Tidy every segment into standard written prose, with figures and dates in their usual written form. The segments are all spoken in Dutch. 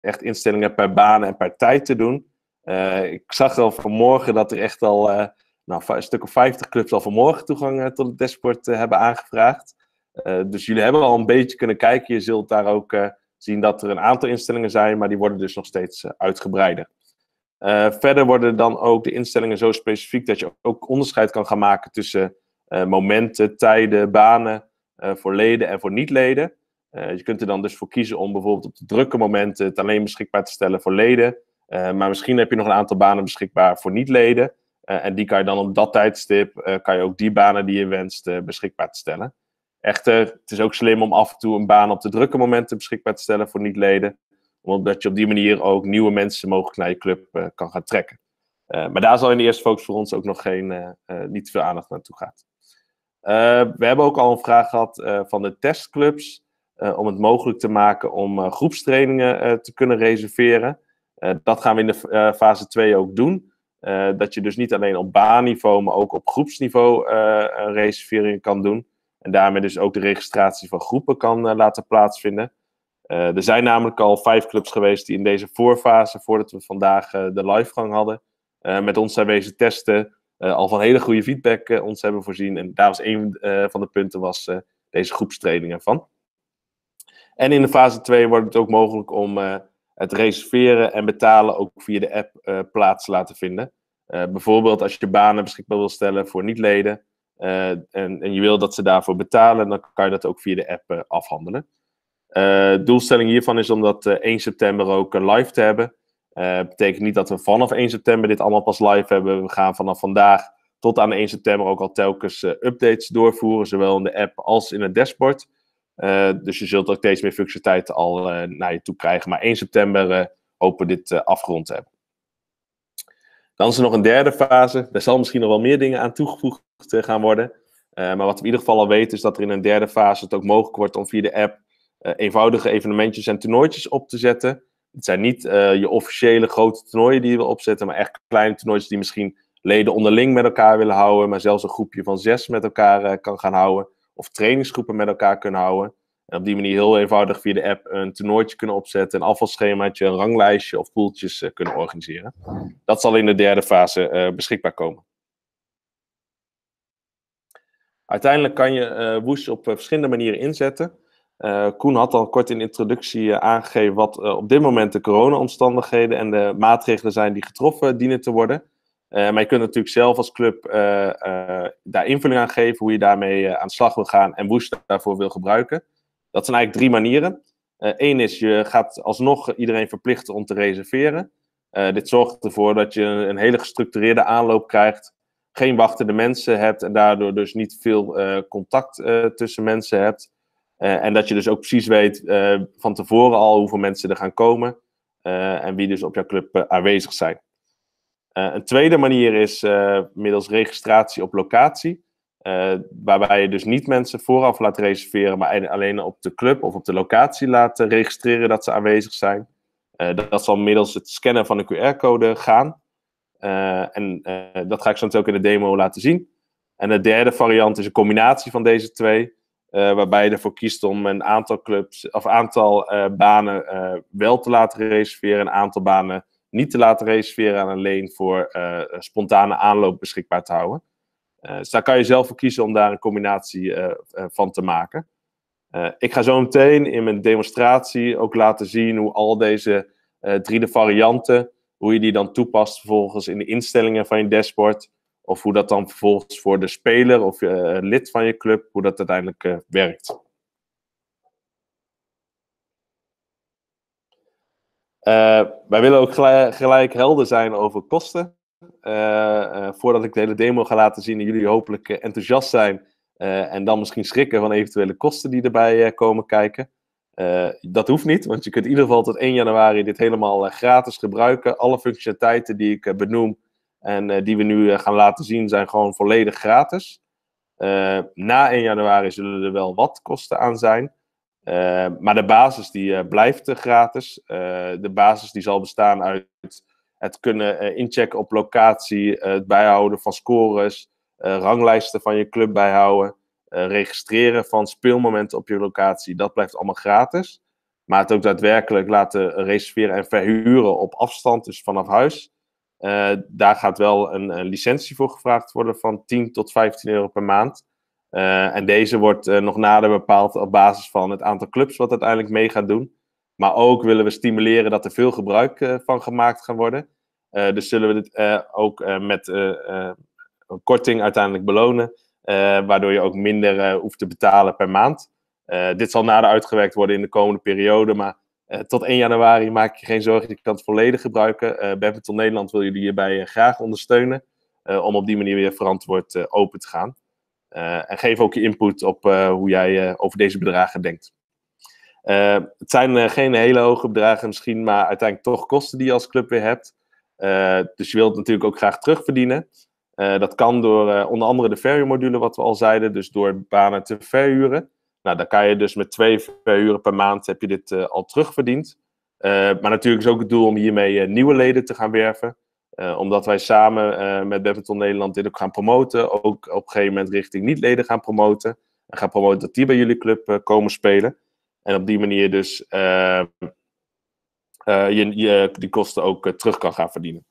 echt instellingen per baan en per tijd te doen. Ik zag al vanmorgen dat er echt al een stuk of 50 clubs al vanmorgen toegang tot het dashboard hebben aangevraagd. Dus jullie hebben al een beetje kunnen kijken. Je zult daar ook zien dat er een aantal instellingen zijn, maar die worden dus nog steeds uitgebreider. Verder worden dan ook de instellingen zo specifiek dat je ook onderscheid kan gaan maken tussen momenten, tijden, banen voor leden en voor niet-leden. Je kunt er dan dus voor kiezen om bijvoorbeeld op de drukke momenten het alleen beschikbaar te stellen voor leden. Maar misschien heb je nog een aantal banen beschikbaar voor niet-leden. En die kan je dan op dat tijdstip, kan je ook die banen die je wenst beschikbaar te stellen. Echter, het is ook slim om af en toe een baan op de drukke momenten beschikbaar te stellen voor niet-leden. Omdat je op die manier ook nieuwe mensen mogelijk naar je club kan gaan trekken. Maar daar zal in de eerste focus voor ons ook nog niet veel aandacht naartoe gaat. We hebben ook al een vraag gehad van de testclubs. Om het mogelijk te maken om groepstrainingen te kunnen reserveren. Dat gaan we in de fase 2 ook doen. Dat je dus niet alleen op baanniveau, maar ook op groepsniveau reserveringen kan doen. En daarmee dus ook de registratie van groepen kan laten plaatsvinden. Er zijn namelijk al 5 clubs geweest die in deze voorfase, voordat we vandaag de livegang hadden, met ons zijn wezen testen, al van hele goede feedback ons hebben voorzien. En daar was een van de punten deze groepstrainingen van. En in de fase 2 wordt het ook mogelijk om het reserveren en betalen ook via de app plaats te laten vinden. Bijvoorbeeld als je banen beschikbaar wil stellen voor niet-leden en je wil dat ze daarvoor betalen, dan kan je dat ook via de app afhandelen. Doelstelling hiervan is om dat 1 september ook live te hebben. Betekent niet dat we vanaf 1 september dit allemaal pas live hebben. We gaan vanaf vandaag tot aan 1 september ook al telkens updates doorvoeren, zowel in de app als in het dashboard. Dus je zult ook steeds meer functionaliteiten al naar je toe krijgen. Maar 1 september hopen we dit afgerond te hebben. Dan is er nog een derde fase. Daar zal misschien nog wel meer dingen aan toegevoegd gaan worden. Maar wat we in ieder geval al weten is dat er in een derde fase het ook mogelijk wordt om via de app eenvoudige evenementjes en toernooitjes op te zetten. Het zijn niet je officiële grote toernooien die je wil opzetten, maar echt kleine toernooitjes die misschien leden onderling met elkaar willen houden, maar zelfs een groepje van 6 met elkaar kan gaan houden. Of trainingsgroepen met elkaar kunnen houden. En op die manier heel eenvoudig via de app een toernooitje kunnen opzetten, een afvalschemaatje, een ranglijstje of poeltjes kunnen organiseren. Dat zal in de derde fase beschikbaar komen. Uiteindelijk kan je Whoosh op verschillende manieren inzetten. Koen had al kort in de introductie aangegeven wat op dit moment de corona-omstandigheden en de maatregelen zijn die getroffen dienen te worden. Maar je kunt natuurlijk zelf als club daar invulling aan geven hoe je daarmee aan de slag wil gaan en Whoosh daarvoor wil gebruiken. Dat zijn eigenlijk 3 manieren. Eén is, je gaat alsnog iedereen verplichten om te reserveren. Dit zorgt ervoor dat je een hele gestructureerde aanloop krijgt, geen wachtende mensen hebt en daardoor dus niet veel contact tussen mensen hebt. En dat je dus ook precies weet van tevoren al hoeveel mensen er gaan komen en wie dus op jouw club aanwezig zijn. Een tweede manier is middels registratie op locatie. Waarbij je dus niet mensen vooraf laat reserveren, maar alleen op de club of op de locatie laat registreren dat ze aanwezig zijn. Dat zal middels het scannen van een QR-code gaan. Dat ga ik zo ook in de demo laten zien. En de derde variant is een combinatie van deze 2. Waarbij je ervoor kiest om een aantal clubs of banen wel te laten reserveren, een aantal banen niet te laten reserveren en alleen voor spontane aanloop beschikbaar te houden. Dus daar kan je zelf voor kiezen om daar een combinatie van te maken. Ik ga zo meteen in mijn demonstratie ook laten zien hoe al deze 3 varianten, hoe je die dan toepast vervolgens in de instellingen van je dashboard. Of hoe dat dan vervolgens voor de speler of lid van je club, hoe dat uiteindelijk werkt. Wij willen ook gelijk helder zijn over kosten. Voordat ik de hele demo ga laten zien en jullie hopelijk enthousiast zijn en dan misschien schrikken van eventuele kosten die erbij komen kijken. Dat hoeft niet, want je kunt in ieder geval tot 1 januari dit helemaal gratis gebruiken. Alle functionaliteiten die ik benoem en die we nu gaan laten zien zijn gewoon volledig gratis. Na 1 januari zullen er wel wat kosten aan zijn. Maar de basis die blijft gratis. De basis die zal bestaan uit het kunnen inchecken op locatie, het bijhouden van scores, ranglijsten van je club bijhouden, registreren van speelmomenten op je locatie. Dat blijft allemaal gratis. maar het ook daadwerkelijk laten reserveren en verhuren op afstand, dus vanaf huis. Daar gaat wel een licentie voor gevraagd worden van 10 tot 15 euro per maand. En deze wordt nog nader bepaald op basis van het aantal clubs wat uiteindelijk mee gaat doen. Maar ook willen we stimuleren dat er veel gebruik van gemaakt gaat worden. Dus zullen we dit ook met een korting uiteindelijk belonen. Waardoor je ook minder hoeft te betalen per maand. Dit zal nader uitgewerkt worden in de komende periode. Maar tot 1 januari maak je geen zorgen. Je kan het volledig gebruiken. Badminton Nederland wil jullie hierbij graag ondersteunen. Om op die manier weer verantwoord open te gaan. En geef ook je input op hoe jij over deze bedragen denkt. Het zijn geen hele hoge bedragen misschien, maar uiteindelijk toch kosten die je als club weer hebt. Dus je wilt natuurlijk ook graag terugverdienen. Dat kan door onder andere de verhuurmodule, wat we al zeiden, dus door banen te verhuren. Nou, dan kan je dus met 2 verhuren per maand heb je dit al terugverdiend. Maar natuurlijk is ook het doel om hiermee nieuwe leden te gaan werven. Omdat wij samen met Badminton Nederland dit ook gaan promoten. Ook op een gegeven moment richting niet-leden gaan promoten. En gaan promoten dat die bij jullie club komen spelen. En op die manier dus je die kosten ook terug kan gaan verdienen.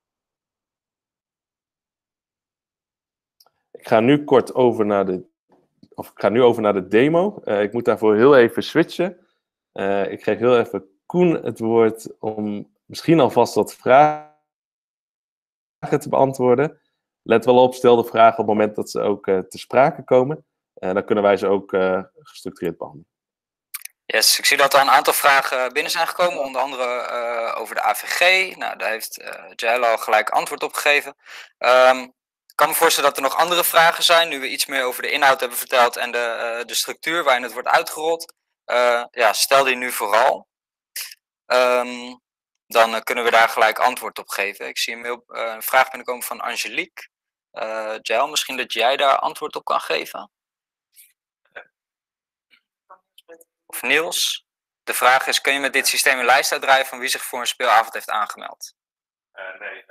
Ik ga nu over naar de demo. Ik moet daarvoor heel even switchen. Ik geef heel even Koen het woord om misschien alvast wat vragen te beantwoorden. Let wel op, stel de vragen op het moment dat ze ook te sprake komen. Dan kunnen wij ze ook gestructureerd behandelen. Yes, ik zie dat er een aantal vragen binnen zijn gekomen, onder andere over de AVG. Nou, daar heeft Jael al gelijk antwoord op gegeven. Ik kan me voorstellen dat er nog andere vragen zijn, nu we iets meer over de inhoud hebben verteld en de structuur waarin het wordt uitgerold. Ja, stel die nu vooral. Dan kunnen we daar gelijk antwoord op geven. Ik zie een vraag binnenkomen van Angelique. Jael, misschien dat jij daar antwoord op kan geven? Of Niels? De vraag is, kun je met dit systeem een lijst uitdraaien van wie zich voor een speelavond heeft aangemeld? Nee.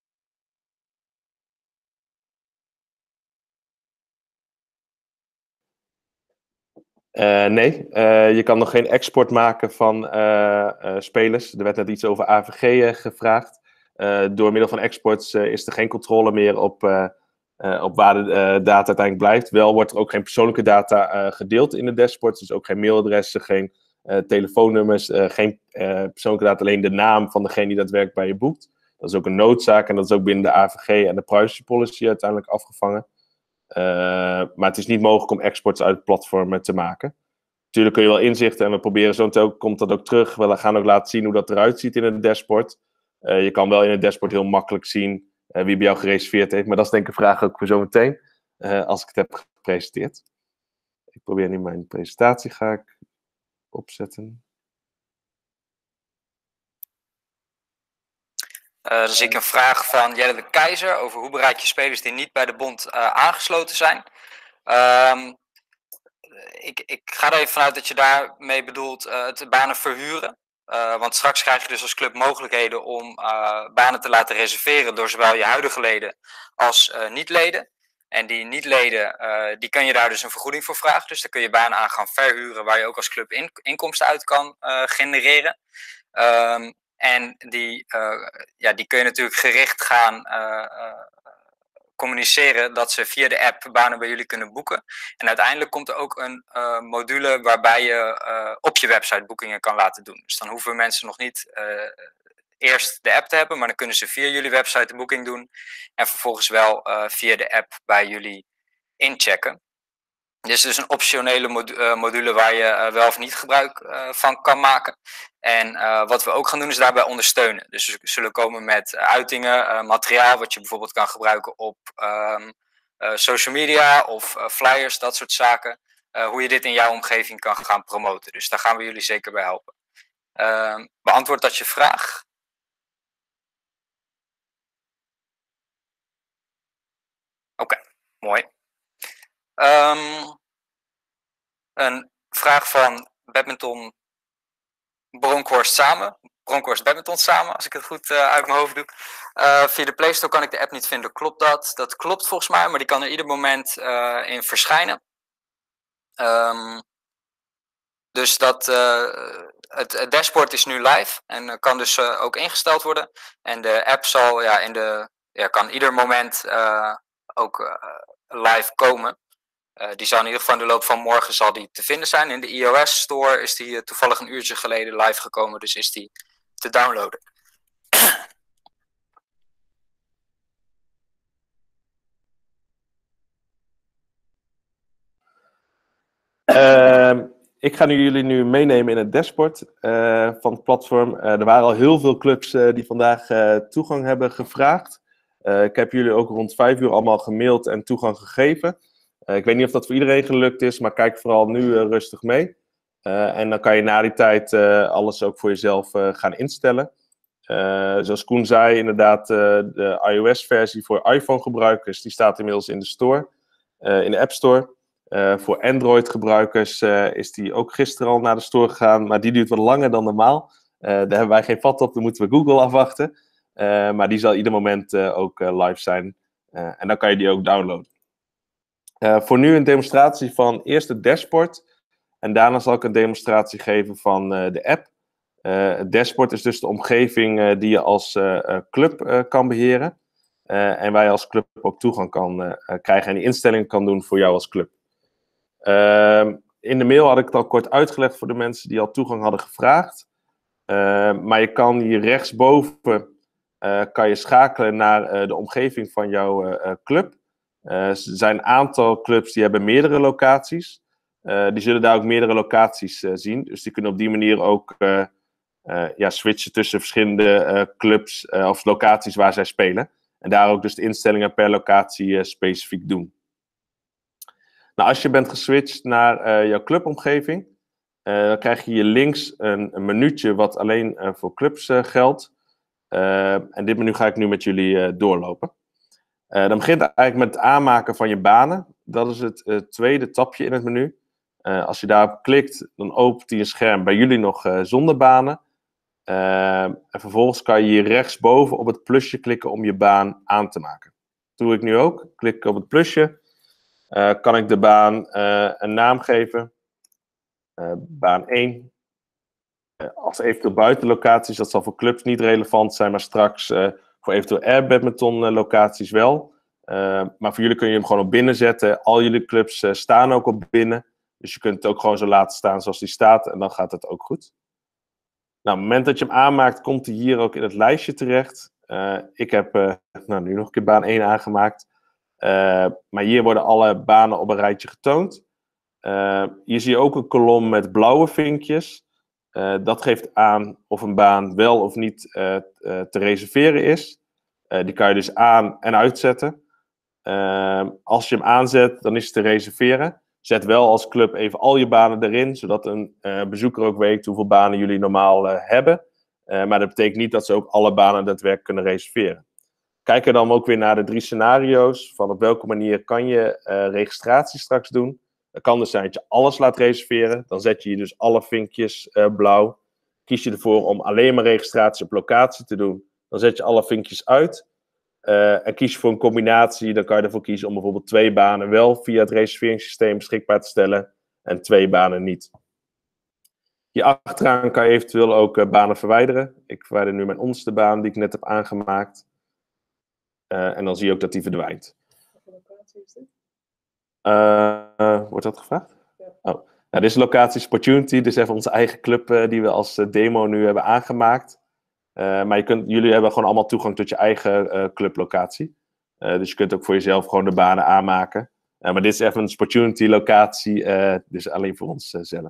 Nee, je kan nog geen export maken van spelers. Er werd net iets over AVG gevraagd. Door middel van exports is er geen controle meer op waar de data uiteindelijk blijft. Wel wordt er ook geen persoonlijke data gedeeld in de dashboards. Dus ook geen mailadressen, geen telefoonnummers, geen persoonlijke data. Alleen de naam van degene die daadwerkelijk bij je boekt. Dat is ook een noodzaak en dat is ook binnen de AVG en de privacy policy uiteindelijk afgevangen. Maar het is niet mogelijk om exports uit platformen te maken. Natuurlijk kun je wel inzichten en we proberen zo meteen komt dat ook terug. We gaan ook laten zien hoe dat eruit ziet in het dashboard. Je kan wel in het dashboard heel makkelijk zien wie bij jou gereserveerd heeft. Maar dat is denk ik een vraag ook voor zo meteen, als ik het heb gepresenteerd. Ik probeer nu mijn presentatie ga ik opzetten. Dan zie ik een vraag van Jelle de Keizer over hoe bereik je spelers die niet bij de bond aangesloten zijn. Ik ga er even vanuit dat je daarmee bedoelt het banen verhuren. Want straks krijg je dus als club mogelijkheden om banen te laten reserveren door zowel je huidige leden als niet-leden. En die niet-leden, die kan je daar dus een vergoeding voor vragen. Dus daar kun je banen aan gaan verhuren waar je ook als club inkomsten uit kan genereren. En die kun je natuurlijk gericht gaan communiceren dat ze via de app banen bij jullie kunnen boeken. En uiteindelijk komt er ook een module waarbij je op je website boekingen kan laten doen. Dus dan hoeven mensen nog niet eerst de app te hebben, maar dan kunnen ze via jullie website de boeking doen en vervolgens wel via de app bij jullie inchecken. Dit is dus een optionele module waar je wel of niet gebruik van kan maken. En wat we ook gaan doen is daarbij ondersteunen. Dus we zullen komen met uitingen, materiaal wat je bijvoorbeeld kan gebruiken op social media of flyers, dat soort zaken. Hoe je dit in jouw omgeving kan gaan promoten. Dus daar gaan we jullie zeker bij helpen. Beantwoord dat je vraag. Oké, mooi. Een vraag van Badminton Bronkhorst samen. Bronkhorst Badminton samen, als ik het goed uit mijn hoofd doe. Via de Play Store kan ik de app niet vinden. Klopt dat? Dat klopt volgens mij, maar die kan er ieder moment in verschijnen. Dus dat het dashboard is nu live en kan dus ook ingesteld worden. En de app zal kan ieder moment ook live komen. Die zal in ieder geval in de loop van morgen zal die te vinden zijn. In de iOS Store is die toevallig een uurtje geleden live gekomen, dus is die te downloaden. Ik ga jullie nu meenemen in het dashboard van het platform. Er waren al heel veel clubs die vandaag toegang hebben gevraagd. Ik heb jullie ook rond 5 uur allemaal gemaild en toegang gegeven. Ik weet niet of dat voor iedereen gelukt is, maar kijk vooral nu rustig mee. En dan kan je na die tijd alles ook voor jezelf gaan instellen. Zoals Koen zei, inderdaad, de iOS-versie voor iPhone-gebruikers, die staat inmiddels in de store, in de App Store. Voor Android-gebruikers is die ook gisteren al naar de store gegaan, maar die duurt wat langer dan normaal. Daar hebben wij geen vat op, dan moeten we Google afwachten. Maar die zal ieder moment ook live zijn. En dan kan je die ook downloaden. Voor nu een demonstratie van eerst het dashboard. En daarna zal ik een demonstratie geven van de app. Het dashboard is dus de omgeving die je als club kan beheren. En waar je als club ook toegang kan krijgen en die instellingen kan doen voor jou als club. In de mail had ik het al kort uitgelegd voor de mensen die al toegang hadden gevraagd. Maar je kan hier rechtsboven kan je schakelen naar de omgeving van jouw club. Er zijn een aantal clubs die hebben meerdere locaties. Die zullen daar ook meerdere locaties zien. Dus die kunnen op die manier ook switchen tussen verschillende clubs of locaties waar zij spelen. En daar ook dus de instellingen per locatie specifiek doen. Nou, als je bent geswitcht naar jouw clubomgeving, dan krijg je hier links een menuutje wat alleen voor clubs geldt. En dit menu ga ik nu met jullie doorlopen. Dan begint het eigenlijk met het aanmaken van je banen. Dat is het tweede tabje in het menu. Als je daarop klikt, dan opent hij een scherm bij jullie nog zonder banen. En vervolgens kan je hier rechtsboven op het plusje klikken om je baan aan te maken. Dat doe ik nu ook. Klik ik op het plusje. Kan ik de baan een naam geven. Baan 1. Als eventueel buitenlocaties, dat zal voor clubs niet relevant zijn, maar straks voor eventueel airbadminton locaties wel. Maar voor jullie kun je hem gewoon op binnen zetten. Al jullie clubs staan ook op binnen. Dus je kunt het ook gewoon zo laten staan zoals die staat en dan gaat het ook goed. Nou, op het moment dat je hem aanmaakt, komt hij hier ook in het lijstje terecht. Ik heb nu nog een keer baan 1 aangemaakt. Maar hier worden alle banen op een rijtje getoond. Hier zie je ook een kolom met blauwe vinkjes. Dat geeft aan of een baan wel of niet te reserveren is. Die kan je dus aan- en uitzetten. Als je hem aanzet, dan is het te reserveren. Zet wel als club even al je banen erin, zodat een bezoeker ook weet hoeveel banen jullie normaal hebben. Maar dat betekent niet dat ze ook alle banen daadwerkelijk kunnen reserveren. Kijk er dan ook weer naar de 3 scenario's, van op welke manier kan je registratie straks doen. Het kan dus zijn dat je alles laat reserveren. Dan zet je hier dus alle vinkjes blauw. Kies je ervoor om alleen maar registratie op locatie te doen. Dan zet je alle vinkjes uit. En kies je voor een combinatie. Dan kan je ervoor kiezen om bijvoorbeeld 2 banen wel via het reserveringssysteem beschikbaar te stellen. En 2 banen niet. Hier achteraan kan je eventueel ook banen verwijderen. Ik verwijder nu mijn onderste baan die ik net heb aangemaakt. En dan zie je ook dat die verdwijnt. Welke locatie is dit? Wordt dat gevraagd? Ja. Oh. Nou, dit is locatie Sportunity. Dit is even onze eigen club die we als demo nu hebben aangemaakt. Maar jullie hebben gewoon allemaal toegang tot je eigen clublocatie. Dus je kunt ook voor jezelf gewoon de banen aanmaken. Maar dit is even een Sportunity locatie. Dus alleen voor ons zelf.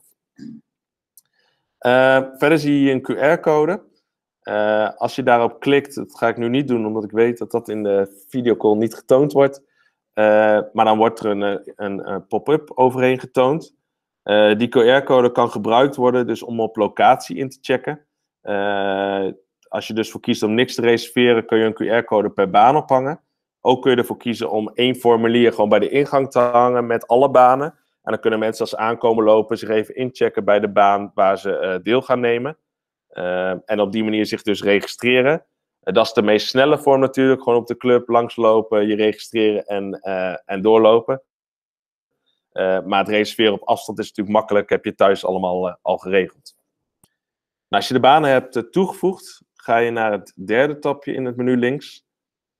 Verder zie je een QR-code. Als je daarop klikt, dat ga ik nu niet doen, omdat ik weet dat dat in de videocall niet getoond wordt. Maar dan wordt er een pop-up overheen getoond. Die QR-code kan gebruikt worden dus om op locatie in te checken. Als je dus voor kiest om niks te reserveren, kun je een QR-code per baan ophangen. Ook kun je ervoor kiezen om 1 formulier gewoon bij de ingang te hangen met alle banen. En dan kunnen mensen als ze aankomen lopen zich even inchecken bij de baan waar ze deel gaan nemen. En op die manier zich dus registreren. Dat is de meest snelle vorm natuurlijk. Gewoon op de club langslopen, je registreren en doorlopen. Maar het reserveren op afstand is natuurlijk makkelijk. Heb je thuis allemaal al geregeld. als je de banen hebt toegevoegd, ga je naar het derde tabje in het menu links.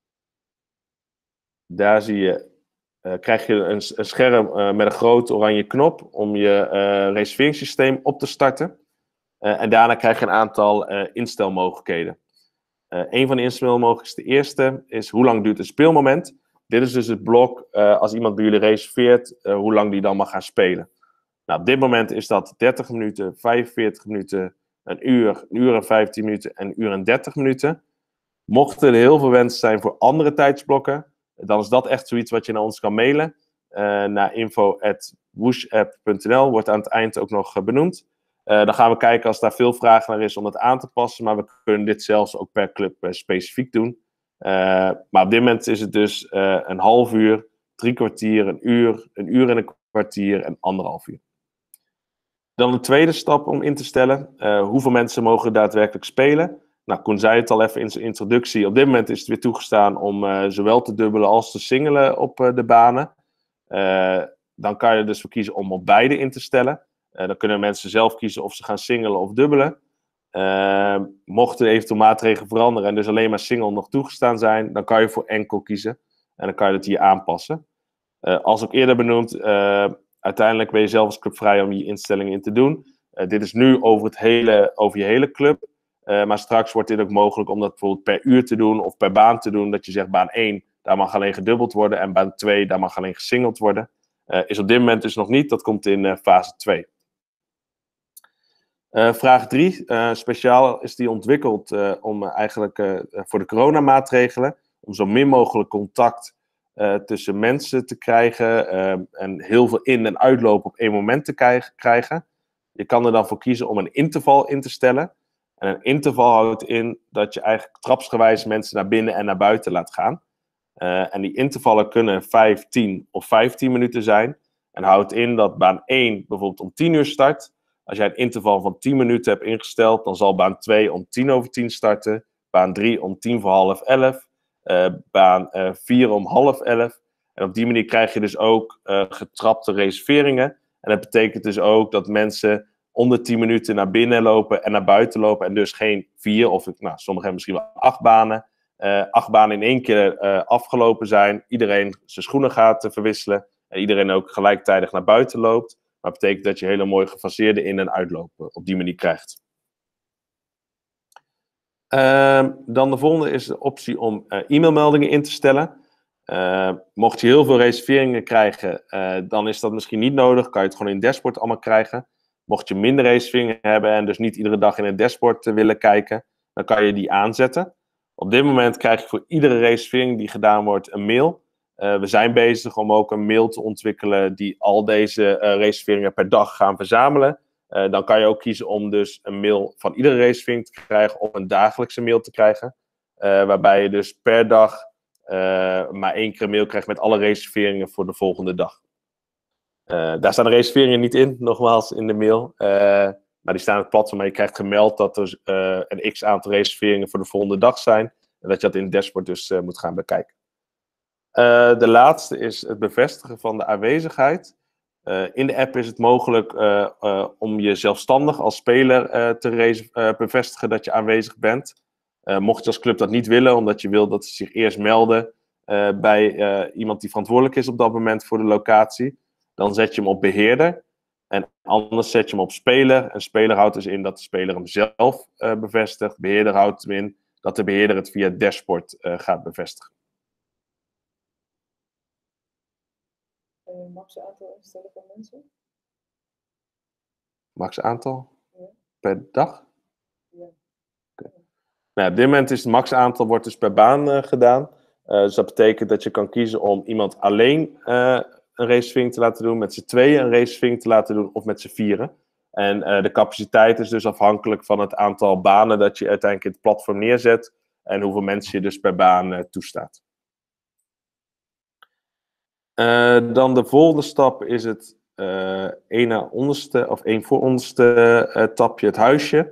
Daar krijg je een scherm met een grote oranje knop om je reserveringssysteem op te starten. En daarna krijg je een aantal instelmogelijkheden. Een van de instelmogelijkheden, de eerste, is hoe lang duurt het speelmoment. Dit is dus het blok, als iemand bij jullie reserveert, hoe lang die dan mag gaan spelen. Nou, op dit moment is dat 30 minuten, 45 minuten, een uur en 15 minuten en een uur en 30 minuten. Mochten er heel veel wensen zijn voor andere tijdsblokken, dan is dat echt zoiets wat je naar ons kan mailen. Naar info@whoosh-app.nl, wordt aan het eind ook nog benoemd. Dan gaan we kijken als daar veel vraag naar is om dat aan te passen. Maar we kunnen dit zelfs ook per club specifiek doen. Maar op dit moment is het dus een half uur, 3 kwartier, een uur en een kwartier en 1,5 uur. Dan de tweede stap om in te stellen. Hoeveel mensen mogen daadwerkelijk spelen? Nou, Koen zei het al even in zijn introductie. Op dit moment is het weer toegestaan om zowel te dubbelen als te singelen op de banen. Dan kan je er dus voor kiezen om op beide in te stellen. Dan kunnen mensen zelf kiezen of ze gaan singelen of dubbelen. Mochten eventueel maatregelen veranderen en dus alleen maar single nog toegestaan zijn, dan kan je voor enkel kiezen. En dan kan je het hier aanpassen. Als ook eerder benoemd, uiteindelijk ben je zelf als club vrij om je instellingen in te doen. Dit is nu over je hele club. Maar straks wordt dit ook mogelijk om dat bijvoorbeeld per uur te doen of per baan te doen. Dat je zegt baan 1, daar mag alleen gedubbeld worden. En baan 2, daar mag alleen gesingeld worden. Is op dit moment dus nog niet. Dat komt in fase 2. Vraag 3. Speciaal is die ontwikkeld om eigenlijk voor de coronamaatregelen. Om zo min mogelijk contact tussen mensen te krijgen. En heel veel in- en uitlopen op één moment te krijgen. Je kan er dan voor kiezen om een interval in te stellen. En een interval houdt in dat je eigenlijk trapsgewijs mensen naar binnen en naar buiten laat gaan. En die intervallen kunnen 5, 10 of 15 minuten zijn. En houdt in dat baan 1 bijvoorbeeld om 10 uur start. Als jij een interval van 10 minuten hebt ingesteld, dan zal baan 2 om 10:10 starten. Baan 3 om 10:10. Baan 4 om 10:30. En op die manier krijg je dus ook getrapte reserveringen. En dat betekent dus ook dat mensen onder 10 minuten naar binnen lopen en naar buiten lopen. En dus geen 4 of sommigen hebben misschien wel 8 banen. 8 banen in één keer afgelopen zijn. Iedereen zijn schoenen gaat verwisselen. En iedereen ook gelijktijdig naar buiten loopt. Maar dat betekent dat je hele mooi gefaseerde in- en uitlopen op die manier krijgt. Dan de volgende is de optie om e-mailmeldingen in te stellen. Mocht je heel veel reserveringen krijgen, dan is dat misschien niet nodig. Kan je het gewoon in het dashboard allemaal krijgen. Mocht je minder reserveringen hebben en dus niet iedere dag in het dashboard willen kijken, dan kan je die aanzetten. Op dit moment krijg je voor iedere reservering die gedaan wordt een mail. We zijn bezig om ook een mail te ontwikkelen die al deze reserveringen per dag gaan verzamelen. Dan kan je ook kiezen om dus een mail van iedere reservering te krijgen of een dagelijkse mail te krijgen. Waarbij je dus per dag maar 1 keer een mail krijgt met alle reserveringen voor de volgende dag. Daar staan de reserveringen niet in, nogmaals, in de mail. Maar die staan op het platform. Maar je krijgt gemeld dat er een x-aantal reserveringen voor de volgende dag zijn. En dat je dat in het dashboard dus moet gaan bekijken. De laatste is het bevestigen van de aanwezigheid. In de app is het mogelijk om je zelfstandig als speler te bevestigen dat je aanwezig bent. Mocht je als club dat niet willen, omdat je wil dat ze zich eerst melden bij iemand die verantwoordelijk is op dat moment voor de locatie, dan zet je hem op beheerder. En anders zet je hem op speler. En speler houdt dus in dat de speler hem zelf bevestigt. Beheerder houdt hem in dat de beheerder het via het dashboard gaat bevestigen. Max aantal instellen van mensen? Max aantal? Ja. Per dag? Ja. Okay. Nou, op dit moment is het max aantal wordt dus per baan gedaan. Dus dat betekent dat je kan kiezen om iemand alleen een reservering te laten doen, met z'n tweeën een reservering te laten doen of met z'n vieren. En de capaciteit is dus afhankelijk van het aantal banen dat je uiteindelijk in het platform neerzet en hoeveel mensen je dus per baan toestaat. Dan de volgende stap is het één vooronderste tapje, het huisje.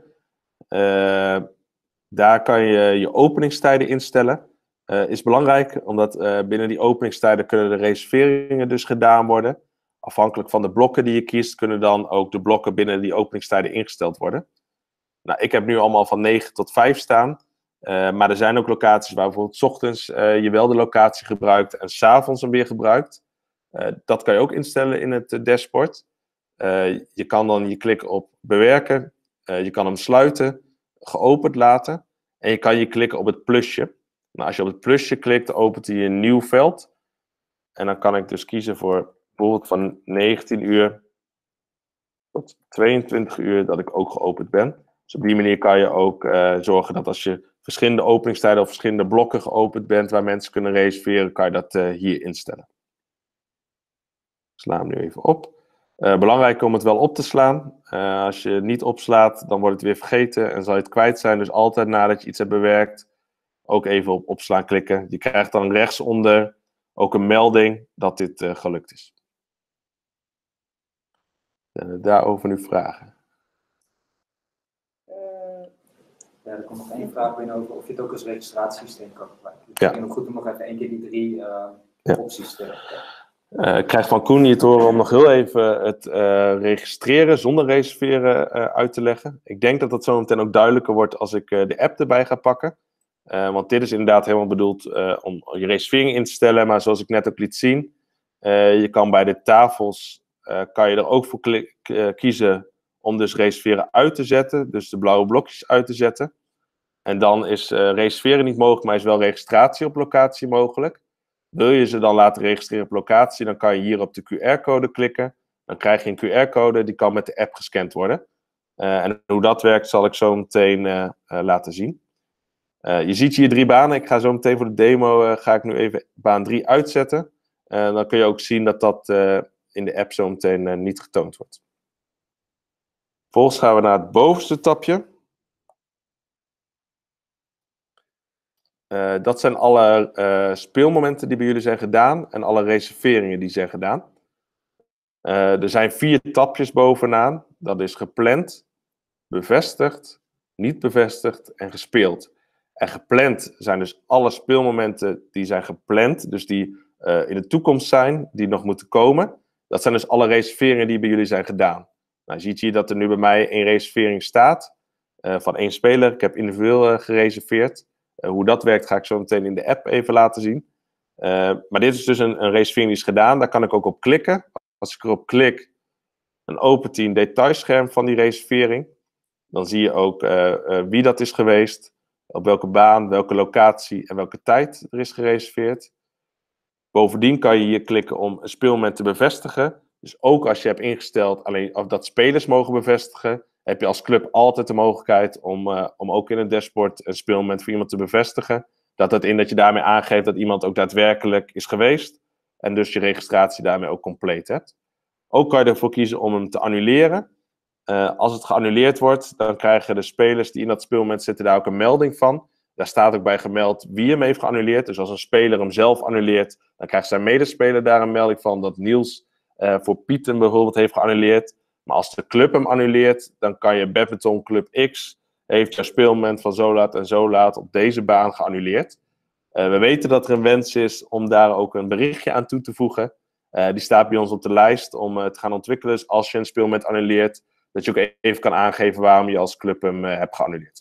Daar kan je je openingstijden instellen. Is belangrijk, omdat binnen die openingstijden kunnen de reserveringen dus gedaan worden. Afhankelijk van de blokken die je kiest, kunnen dan ook de blokken binnen die openingstijden ingesteld worden. Nou, ik heb nu allemaal van 9 tot 5 staan. Maar er zijn ook locaties waar bijvoorbeeld 's ochtends je wel de locatie gebruikt en 's avonds hem weer gebruikt. Dat kan je ook instellen in het dashboard. Je kan dan je klikken op bewerken. Je kan hem sluiten, geopend laten. En je kan je klikken op het plusje. Nou, als je op het plusje klikt, opent hij een nieuw veld. En dan kan ik dus kiezen voor bijvoorbeeld van 19 uur tot 22 uur dat ik ook geopend ben. Dus op die manier kan je ook zorgen dat als je verschillende openingstijden of verschillende blokken geopend bent waar mensen kunnen reserveren, kan je dat hier instellen. Ik sla hem nu even op. Belangrijk om het wel op te slaan. Als je het niet opslaat, dan wordt het weer vergeten en zal je het kwijt zijn. Dus altijd nadat je iets hebt bewerkt, ook even op opslaan klikken. Je krijgt dan rechtsonder ook een melding dat dit gelukt is. Daarover nu vragen. Ja, er komt nog één vraag binnen over of je het ook als registratiesysteem kan gebruiken. Dus Ja. ik vind het nog goed om nog even één keer die 3 opties te Ik krijg van Koen hier te horen om nog heel even het registreren zonder reserveren uit te leggen. Ik denk dat dat zo meteen ook duidelijker wordt als ik de app erbij ga pakken. Want dit is inderdaad helemaal bedoeld om je reservering in te stellen. Maar zoals ik net ook liet zien, je kan bij de tafels kan je er ook voor kiezen om dus reserveren uit te zetten. Dus de blauwe blokjes uit te zetten. En dan is reserveren niet mogelijk, maar is wel registratie op locatie mogelijk. Wil je ze dan laten registreren op locatie, dan kan je hier op de QR-code klikken. Dan krijg je een QR-code, die kan met de app gescand worden. En hoe dat werkt zal ik zo meteen laten zien. Je ziet hier 3 banen. Ik ga zo meteen voor de demo, ga ik nu even baan 3 uitzetten. Dan kun je ook zien dat dat in de app zo meteen niet getoond wordt. Vervolgens gaan we naar het bovenste tabje. Dat zijn alle speelmomenten die bij jullie zijn gedaan en alle reserveringen die zijn gedaan. Er zijn 4 tabjes bovenaan. Dat is gepland, bevestigd, niet bevestigd en gespeeld. En gepland zijn dus alle speelmomenten die zijn gepland, dus die in de toekomst zijn, die nog moeten komen. Dat zijn dus alle reserveringen die bij jullie zijn gedaan. Nou, je ziet hier dat er nu bij mij 1 reservering staat van 1 speler. Ik heb individueel gereserveerd. Hoe dat werkt ga ik zo meteen in de app even laten zien. Maar dit is dus een reservering die is gedaan. Daar kan ik ook op klikken. Als ik erop klik, dan opent hij een detailscherm van die reservering. Dan zie je ook wie dat is geweest, op welke baan, welke locatie en welke tijd er is gereserveerd. Bovendien kan je hier klikken om een speelmoment te bevestigen. Dus ook als je hebt ingesteld alleen of dat spelers mogen bevestigen, heb je als club altijd de mogelijkheid om ook in het dashboard een speelmoment voor iemand te bevestigen. Dat je daarmee aangeeft dat iemand ook daadwerkelijk is geweest. En dus je registratie daarmee ook compleet hebt. Ook kan je ervoor kiezen om hem te annuleren. Als het geannuleerd wordt, dan krijgen de spelers die in dat speelmoment zitten daar ook een melding van. Daar staat ook bij gemeld wie hem heeft geannuleerd. Dus als een speler hem zelf annuleert, dan krijgt zijn medespeler daar een melding van dat Niels voor Piet hem bijvoorbeeld heeft geannuleerd. Maar als de club hem annuleert, dan kan je Badminton Club X heeft jouw speelmoment van zo laat en zo laat op deze baan geannuleerd. We weten dat er een wens is om daar ook een berichtje aan toe te voegen. Die staat bij ons op de lijst om te gaan ontwikkelen. Dus als je een speelmoment annuleert, dat je ook even kan aangeven waarom je als club hem hebt geannuleerd.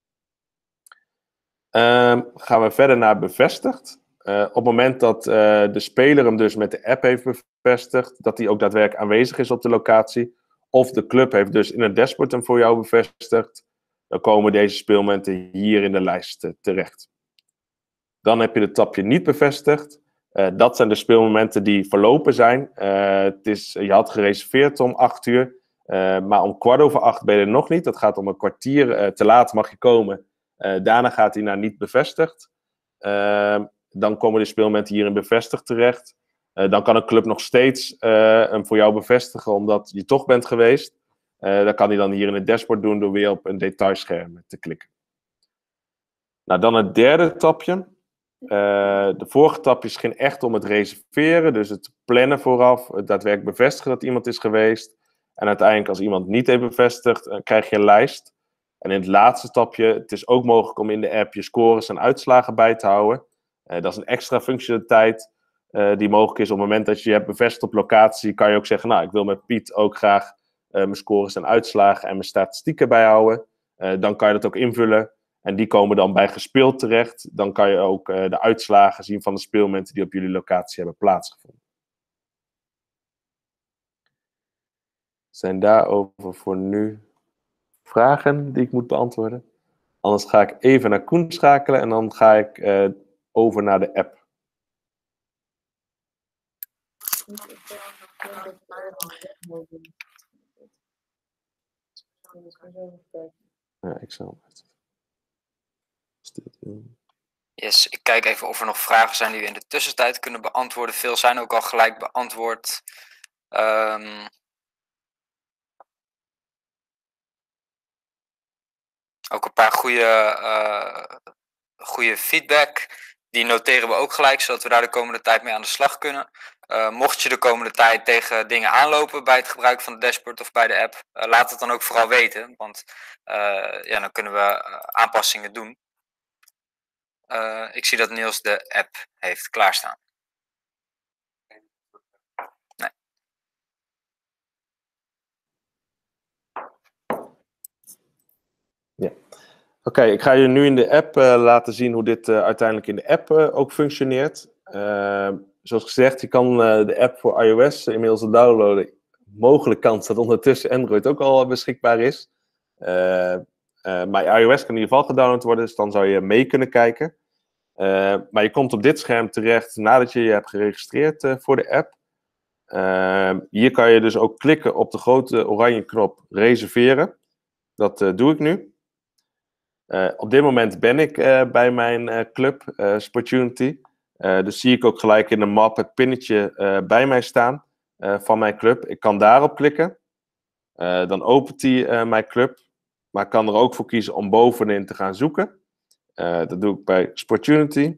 Gaan we verder naar bevestigd. Op het moment dat de speler hem dus met de app heeft bevestigd, dat hij ook daadwerkelijk aanwezig is op de locatie, of de club heeft dus in het dashboard hem voor jou bevestigd, dan komen deze speelmomenten hier in de lijst terecht. Dan heb je het tabje niet bevestigd. Dat zijn de speelmomenten die verlopen zijn. Je had gereserveerd om 8 uur, maar om 7:15 ben je er nog niet. Dat gaat om een kwartier te laat mag je komen. Daarna gaat hij naar niet bevestigd. Dan komen de speelmomenten hier in bevestigd terecht. Dan kan een club nog steeds hem voor jou bevestigen, omdat je toch bent geweest. Dat kan hij dan hier in het dashboard doen door weer op een detailscherm te klikken. Nou, dan het derde tabje. De vorige tapjes ging echt om het reserveren, dus het plannen vooraf, het daadwerkelijk bevestigen dat iemand is geweest. En uiteindelijk als iemand niet heeft bevestigd, krijg je een lijst. En in het laatste tapje, het is ook mogelijk om in de app je scores en uitslagen bij te houden. Dat is een extra functionaliteit die mogelijk is op het moment dat je hebt bevestigd op locatie. Kan je ook zeggen, nou ik wil met Piet ook graag mijn scores en uitslagen en mijn statistieken bijhouden. dan kan je dat ook invullen. En die komen dan bij gespeeld terecht. Dan kan je ook de uitslagen zien van de speelmomenten die op jullie locatie hebben plaatsgevonden. Zijn daarover voor nu vragen die ik moet beantwoorden? Anders ga ik even naar Koen schakelen en dan ga ik over naar de app. Ja, ik zal het stil doen. Yes, ik kijk even of er nog vragen zijn die we in de tussentijd kunnen beantwoorden. Veel zijn ook al gelijk beantwoord. Ook een paar goede feedback. Die noteren we ook gelijk, zodat we daar de komende tijd mee aan de slag kunnen. Mocht je de komende tijd tegen dingen aanlopen bij het gebruik van de dashboard of bij de app, laat het dan ook vooral weten. Want dan kunnen we aanpassingen doen. Ik zie dat Niels de app heeft klaarstaan. Nee. Ja. Oké, ik ga je nu in de app laten zien hoe dit uiteindelijk in de app ook functioneert. Zoals gezegd, je kan de app voor iOS inmiddels downloaden. Mogelijk kans dat ondertussen Android ook al beschikbaar is. Maar iOS kan in ieder geval gedownload worden, dus dan zou je mee kunnen kijken. Maar je komt op dit scherm terecht nadat je je hebt geregistreerd voor de app. Hier kan je dus ook klikken op de grote oranje knop reserveren. Dat doe ik nu. Op dit moment ben ik bij mijn club, Sportunity. Dus zie ik ook gelijk in de map het pinnetje bij mij staan van mijn club. Ik kan daarop klikken. Dan opent hij mijn club. Maar ik kan er ook voor kiezen om bovenin te gaan zoeken. Dat doe ik bij Sportunity.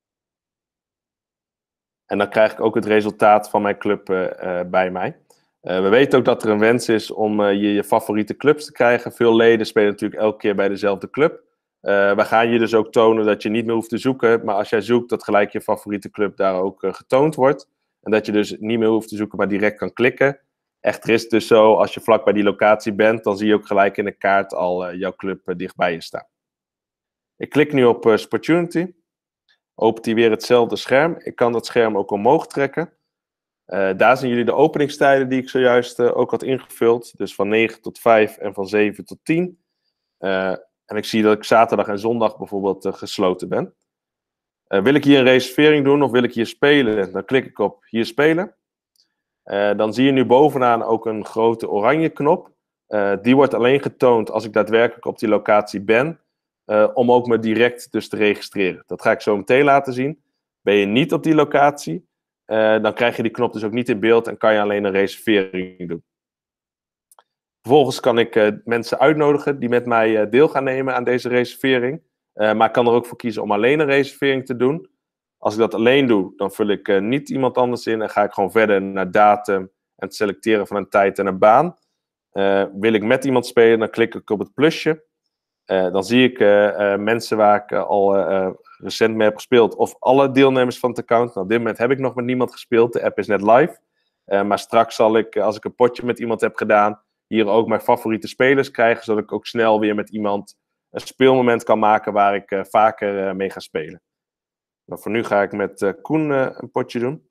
En dan krijg ik ook het resultaat van mijn club bij mij. We weten ook dat er een wens is om je favoriete clubs te krijgen. Veel leden spelen natuurlijk elke keer bij dezelfde club. We gaan je dus ook tonen dat je niet meer hoeft te zoeken. Maar als jij zoekt, dat gelijk je favoriete club daar ook getoond wordt. En dat je dus niet meer hoeft te zoeken, maar direct kan klikken. Echter is het dus zo, als je vlak bij die locatie bent, dan zie je ook gelijk in de kaart al jouw club dichtbij je staan. Ik klik nu op Sportunity. Opent hij weer hetzelfde scherm. Ik kan dat scherm ook omhoog trekken. Daar zien jullie de openingstijden die ik zojuist ook had ingevuld. Dus van 9 tot 5 en van 7 tot 10. En ik zie dat ik zaterdag en zondag bijvoorbeeld gesloten ben. Wil ik hier een reservering doen of wil ik hier spelen? Dan klik ik op hier spelen. Dan zie je nu bovenaan ook een grote oranje knop. Die wordt alleen getoond als ik daadwerkelijk op die locatie ben. Om ook me direct dus te registreren. Dat ga ik zo meteen laten zien. Ben je niet op die locatie, dan krijg je die knop dus ook niet in beeld en kan je alleen een reservering doen. Vervolgens kan ik mensen uitnodigen die met mij deel gaan nemen aan deze reservering. Maar ik kan er ook voor kiezen om alleen een reservering te doen. Als ik dat alleen doe, dan vul ik niet iemand anders in en ga ik gewoon verder naar datum en het selecteren van een tijd en een baan. Wil ik met iemand spelen, dan klik ik op het plusje. Dan zie ik mensen waar ik al recent mee heb gespeeld. Of alle deelnemers van het account. Nou, op dit moment heb ik nog met niemand gespeeld. De app is net live. Maar straks zal ik, als ik een potje met iemand heb gedaan, hier ook mijn favoriete spelers krijgen. Zodat ik ook snel weer met iemand een speelmoment kan maken waar ik vaker mee ga spelen. Nou, voor nu ga ik met Koen een potje doen.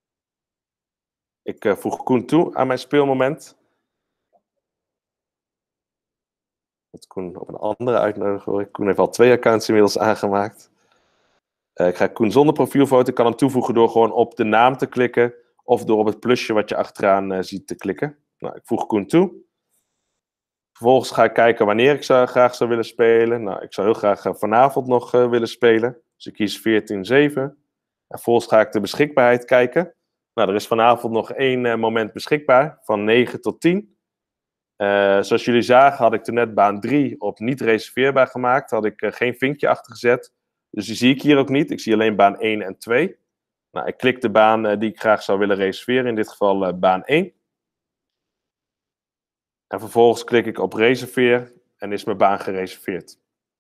Ik voeg Koen toe aan mijn speelmoment. Dat Koen op een andere uitnodigen hoor. Koen heeft al 2 accounts inmiddels aangemaakt. Ik ga Koen zonder profielfoto. Ik kan hem toevoegen door gewoon op de naam te klikken. Of door op het plusje wat je achteraan ziet te klikken. Nou, ik voeg Koen toe. Vervolgens ga ik kijken wanneer ik graag zou willen spelen. Nou, ik zou heel graag vanavond nog willen spelen. Dus ik kies 14-7. En vervolgens ga ik de beschikbaarheid kijken. Nou, er is vanavond nog 1 moment beschikbaar. Van 9 tot 10. Zoals jullie zagen had ik toen net baan 3 op niet reserveerbaar gemaakt. Had ik geen vinkje achter gezet. Dus die zie ik hier ook niet. Ik zie alleen baan 1 en 2. Nou, ik klik de baan die ik graag zou willen reserveren. In dit geval baan 1. En vervolgens klik ik op reserveer en is mijn baan gereserveerd.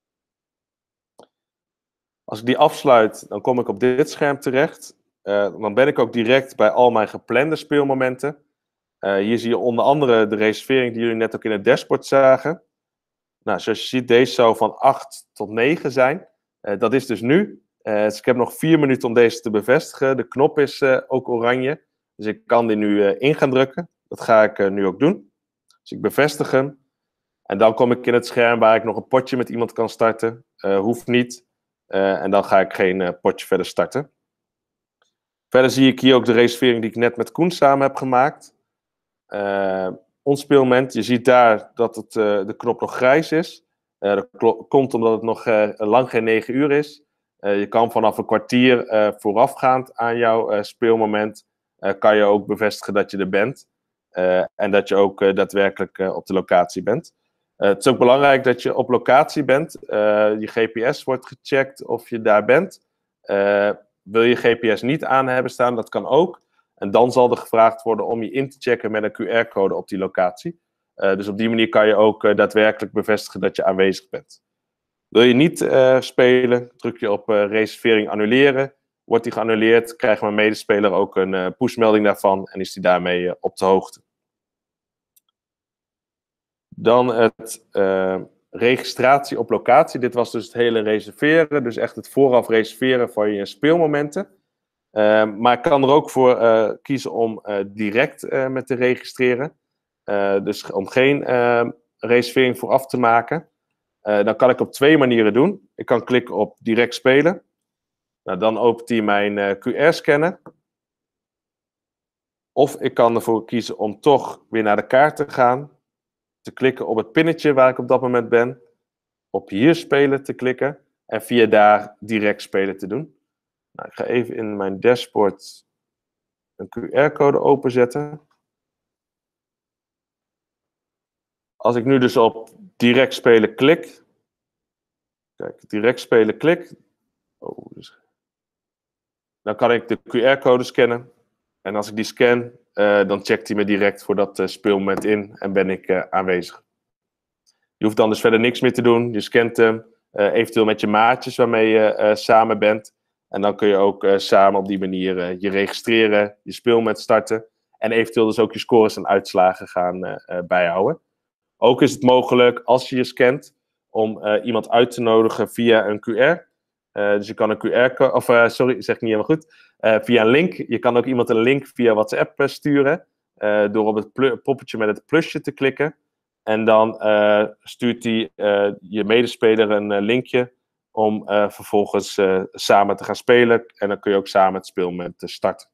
Als ik die afsluit, dan kom ik op dit scherm terecht. Dan ben ik ook direct bij al mijn geplande speelmomenten. Hier zie je onder andere de reservering die jullie net ook in het dashboard zagen. Nou, zoals je ziet, deze zou van 8 tot 9 zijn. Dat is dus nu. Dus ik heb nog 4 minuten om deze te bevestigen. De knop is ook oranje. Dus ik kan die nu in gaan drukken. Dat ga ik nu ook doen. Dus ik bevestig hem. En dan kom ik in het scherm waar ik nog een potje met iemand kan starten. Hoeft niet. En dan ga ik geen potje verder starten. Verder zie ik hier ook de reservering die ik net met Koen samen heb gemaakt. Ons speelmoment, je ziet daar dat de knop nog grijs is. Dat komt omdat het nog lang geen 9 uur is. Je kan vanaf een kwartier voorafgaand aan jouw speelmoment, kan je ook bevestigen dat je er bent. En dat je ook daadwerkelijk op de locatie bent. Het is ook belangrijk dat je op locatie bent. Je GPS wordt gecheckt of je daar bent. Wil je GPS niet aan hebben staan, dat kan ook. En dan zal er gevraagd worden om je in te checken met een QR-code op die locatie. Dus op die manier kan je ook daadwerkelijk bevestigen dat je aanwezig bent. Wil je niet spelen, druk je op reservering annuleren. Wordt die geannuleerd, krijgt mijn medespeler ook een pushmelding daarvan en is die daarmee op de hoogte. Dan het registratie op locatie. Dit was dus het hele reserveren, dus echt het vooraf reserveren van je speelmomenten. Maar ik kan er ook voor kiezen om direct met te registreren. Dus om geen reservering vooraf te maken. Dan kan ik op 2 manieren doen. Ik kan klikken op direct spelen. Nou, dan opent hij mijn QR-scanner. Of ik kan ervoor kiezen om toch weer naar de kaart te gaan. Te klikken op het pinnetje waar ik op dat moment ben. Op hier spelen te klikken. En via daar direct spelen te doen. Nou, ik ga even in mijn dashboard een QR-code openzetten. Als ik nu dus op direct spelen klik. Kijk, direct spelen klik. Oh, dus. Dan kan ik de QR-code scannen. En als ik die scan, dan checkt hij me direct voor dat speelmoment in en ben ik aanwezig. Je hoeft dan dus verder niks meer te doen. Je scant hem, eventueel met je maatjes waarmee je samen bent. En dan kun je ook samen op die manier je registreren, je speelmoment starten. En eventueel dus ook je scores en uitslagen gaan bijhouden. Ook is het mogelijk, als je je scant, om iemand uit te nodigen via een QR. Dus je kan een QR-code, of sorry, zeg ik niet helemaal goed. Via een link. Je kan ook iemand een link via WhatsApp sturen. Door op het poppetje met het plusje te klikken. En dan stuurt hij je medespeler een linkje om vervolgens samen te gaan spelen. En dan kun je ook samen het speelmoment starten.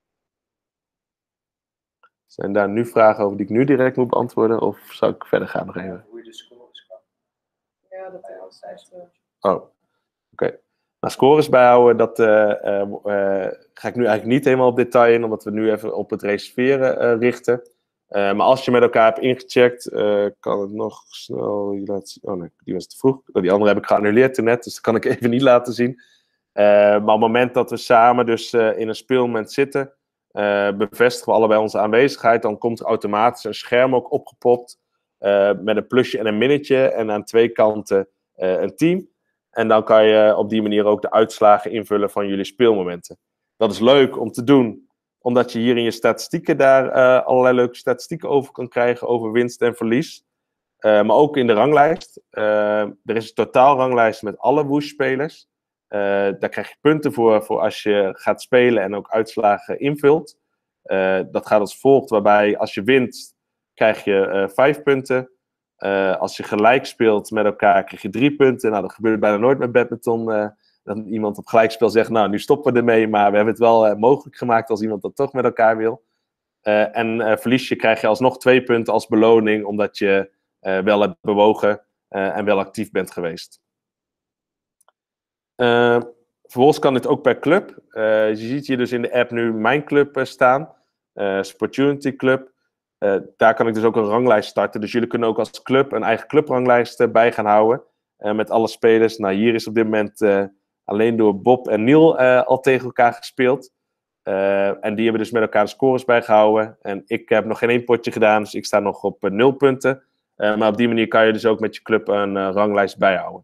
Zijn daar nu vragen over die ik nu direct moet beantwoorden? Of zou ik verder gaan nog even? Hoe je de scores kan. Ja, dat is echt. Oh, oké. Nou, scores bijhouden, dat ga ik nu eigenlijk niet helemaal op detail in, omdat we nu even op het reserveren richten. Maar als je met elkaar hebt ingecheckt, kan het nog snel laten zien. Oh nee, die was te vroeg. Die andere heb ik geannuleerd toen net, dus dat kan ik even niet laten zien. Maar op het moment dat we samen dus in een speelmoment zitten, bevestigen we allebei onze aanwezigheid. Dan komt er automatisch een scherm ook opgepopt met een plusje en een minnetje en aan 2 kanten een team. En dan kan je op die manier ook de uitslagen invullen van jullie speelmomenten. Dat is leuk om te doen, omdat je hier in je statistieken daar allerlei leuke statistieken over kan krijgen, over winst en verlies. Maar ook in de ranglijst. Er is een totaalranglijst met alle Woosh-spelers. Daar krijg je punten voor als je gaat spelen en ook uitslagen invult. Dat gaat als volgt, waarbij als je wint, krijg je 5 punten. Als je gelijk speelt met elkaar, krijg je 3 punten. Nou, dat gebeurt bijna nooit met badminton. Dat iemand op gelijkspel zegt, nou, nu stoppen we ermee. Maar we hebben het wel mogelijk gemaakt als iemand dat toch met elkaar wil. En verlies je, krijg je alsnog 2 punten als beloning, omdat je wel hebt bewogen en wel actief bent geweest. Vervolgens kan dit ook per club. Je ziet hier dus in de app nu mijn club staan. Sportunity Club. Daar kan ik dus ook een ranglijst starten. Dus jullie kunnen ook als club een eigen clubranglijst bij gaan houden. Met alle spelers. Nou, hier is op dit moment alleen door Bob en Neil al tegen elkaar gespeeld. En die hebben dus met elkaar de scores bijgehouden. En ik heb nog geen 1 potje gedaan, dus ik sta nog op 0 punten. Maar op die manier kan je dus ook met je club een ranglijst bijhouden.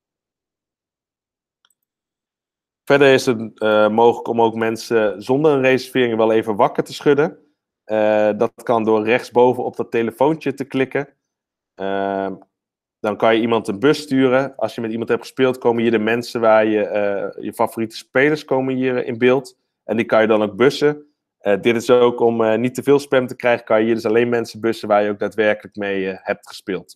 Verder is het mogelijk om ook mensen zonder een reservering wel even wakker te schudden. Dat kan door rechtsboven op dat telefoontje te klikken. Dan kan je iemand een bus sturen. Als je met iemand hebt gespeeld, komen hier de mensen waar je favoriete spelers komen hier in beeld. En die kan je dan ook bussen. Dit is ook om niet te veel spam te krijgen, kan je hier dus alleen mensen bussen waar je ook daadwerkelijk mee hebt gespeeld.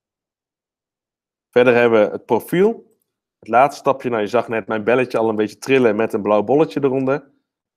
Verder hebben we het profiel. Het laatste stapje, nou je zag net mijn belletje al een beetje trillen met een blauw bolletje eronder.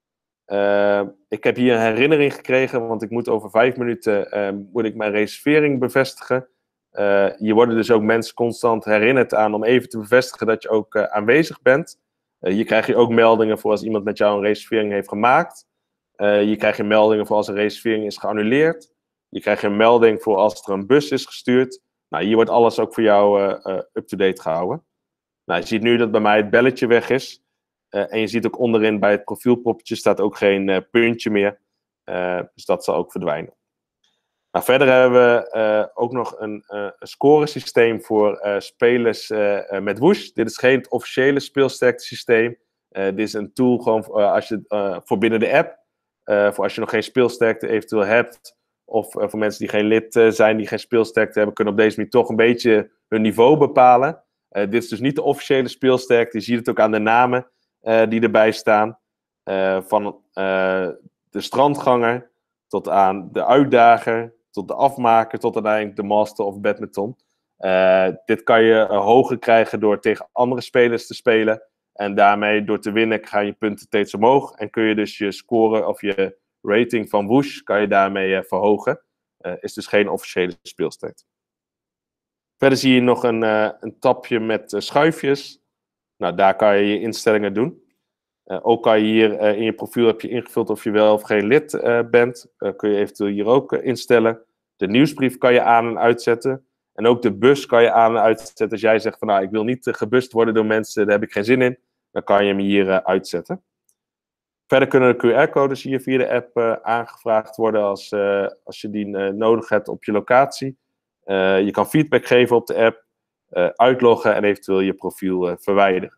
Ik heb hier een herinnering gekregen, want ik moet over 5 minuten moet ik mijn reservering bevestigen. Hier worden dus ook mensen constant herinnerd aan om even te bevestigen dat je ook aanwezig bent. Hier krijg je ook meldingen voor als iemand met jou een reservering heeft gemaakt. Hier krijg je meldingen voor als een reservering is geannuleerd. Je krijgt een melding voor als er een bus is gestuurd. Nou, hier wordt alles ook voor jou up-to-date gehouden. Nou, je ziet nu dat bij mij het belletje weg is. En je ziet ook onderin bij het profielpoppetje staat ook geen puntje meer. Dus dat zal ook verdwijnen. Nou, verder hebben we ook nog een scoresysteem voor spelers met Whoosh. Dit is geen officiële speelsterkte systeem. Dit is een tool gewoon voor binnen de app. Voor als je nog geen speelsterkte eventueel hebt. Of voor mensen die geen lid zijn, die geen speelsterkte hebben, kunnen op deze manier toch een beetje hun niveau bepalen. Dit is dus niet de officiële speelsterkte. Je ziet het ook aan de namen die erbij staan. Van de strandganger tot aan de uitdager, tot de afmaker, tot uiteindelijk de master of badminton. Dit kan je hoger krijgen door tegen andere spelers te spelen. En daarmee, door te winnen, gaan je punten steeds omhoog. En kun je dus je score of je rating van Whoosh, kan je daarmee verhogen. Is dus geen officiële speelsterkte. Verder zie je nog een tabje met schuifjes. Nou, daar kan je je instellingen doen. Ook kan je hier in je profiel heb je ingevuld of je wel of geen lid bent. Kun je eventueel hier ook instellen. De nieuwsbrief kan je aan en uitzetten. En ook de bus kan je aan en uitzetten. Als jij zegt van nou, ik wil niet gebust worden door mensen, daar heb ik geen zin in. Dan kan je hem hier uitzetten. Verder kunnen de QR-codes hier via de app aangevraagd worden als je die nodig hebt op je locatie. Je kan feedback geven op de app, uitloggen en eventueel je profiel verwijderen.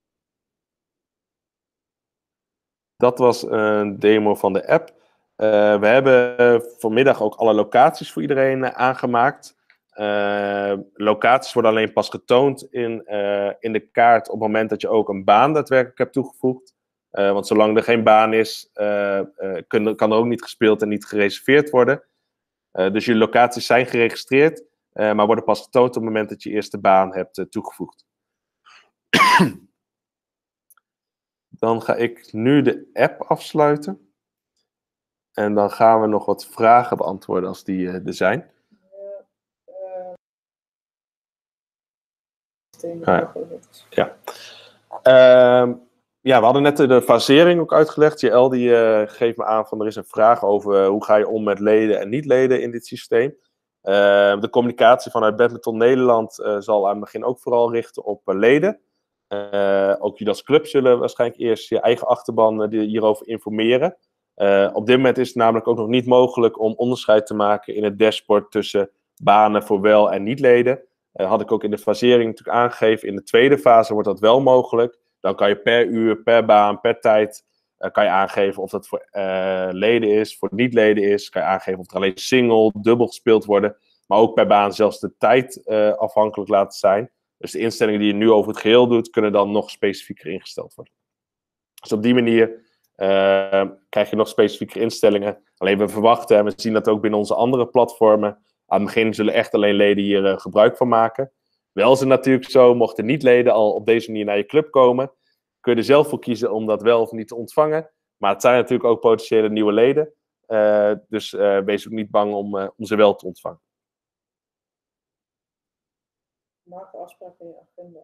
Dat was een demo van de app. We hebben vanmiddag ook alle locaties voor iedereen aangemaakt. Locaties worden alleen pas getoond in de kaart op het moment dat je ook een baan daadwerkelijk hebt toegevoegd. Want zolang er geen baan is, kan er ook niet gespeeld en niet gereserveerd worden. Dus je locaties zijn geregistreerd, maar worden pas getoond op het moment dat je eerste baan hebt toegevoegd. Dan ga ik nu de app afsluiten. En dan gaan we nog wat vragen beantwoorden als die er zijn. Ja, we hadden net de fasering ook uitgelegd. JL die geeft me aan van er is een vraag over hoe ga je om met leden en niet-leden in dit systeem. De communicatie vanuit Badminton Nederland zal aan het begin ook vooral richten op leden. Ook jullie als club zullen waarschijnlijk eerst je eigen achterban hierover informeren. Op dit moment is het namelijk ook nog niet mogelijk om onderscheid te maken in het dashboard tussen banen voor wel- en niet-leden. Had ik ook in de fasering natuurlijk aangegeven. In de tweede fase wordt dat wel mogelijk. Dan kan je per uur, per baan, per tijd kan je aangeven of dat voor leden is, voor niet-leden is. Kan je aangeven of er alleen single, dubbel gespeeld worden. Maar ook per baan zelfs de tijd afhankelijk laten zijn. Dus de instellingen die je nu over het geheel doet, kunnen dan nog specifieker ingesteld worden. Dus op die manier krijg je nog specifieke instellingen. Alleen we verwachten, en we zien dat ook binnen onze andere platformen, aan het begin zullen echt alleen leden hier gebruik van maken. Wel is het natuurlijk zo, mochten niet-leden al op deze manier naar je club komen, kun je er zelf voor kiezen om dat wel of niet te ontvangen. Maar het zijn natuurlijk ook potentiële nieuwe leden. Dus wees ook niet bang om ze wel te ontvangen. Maak de afspraak in je agenda.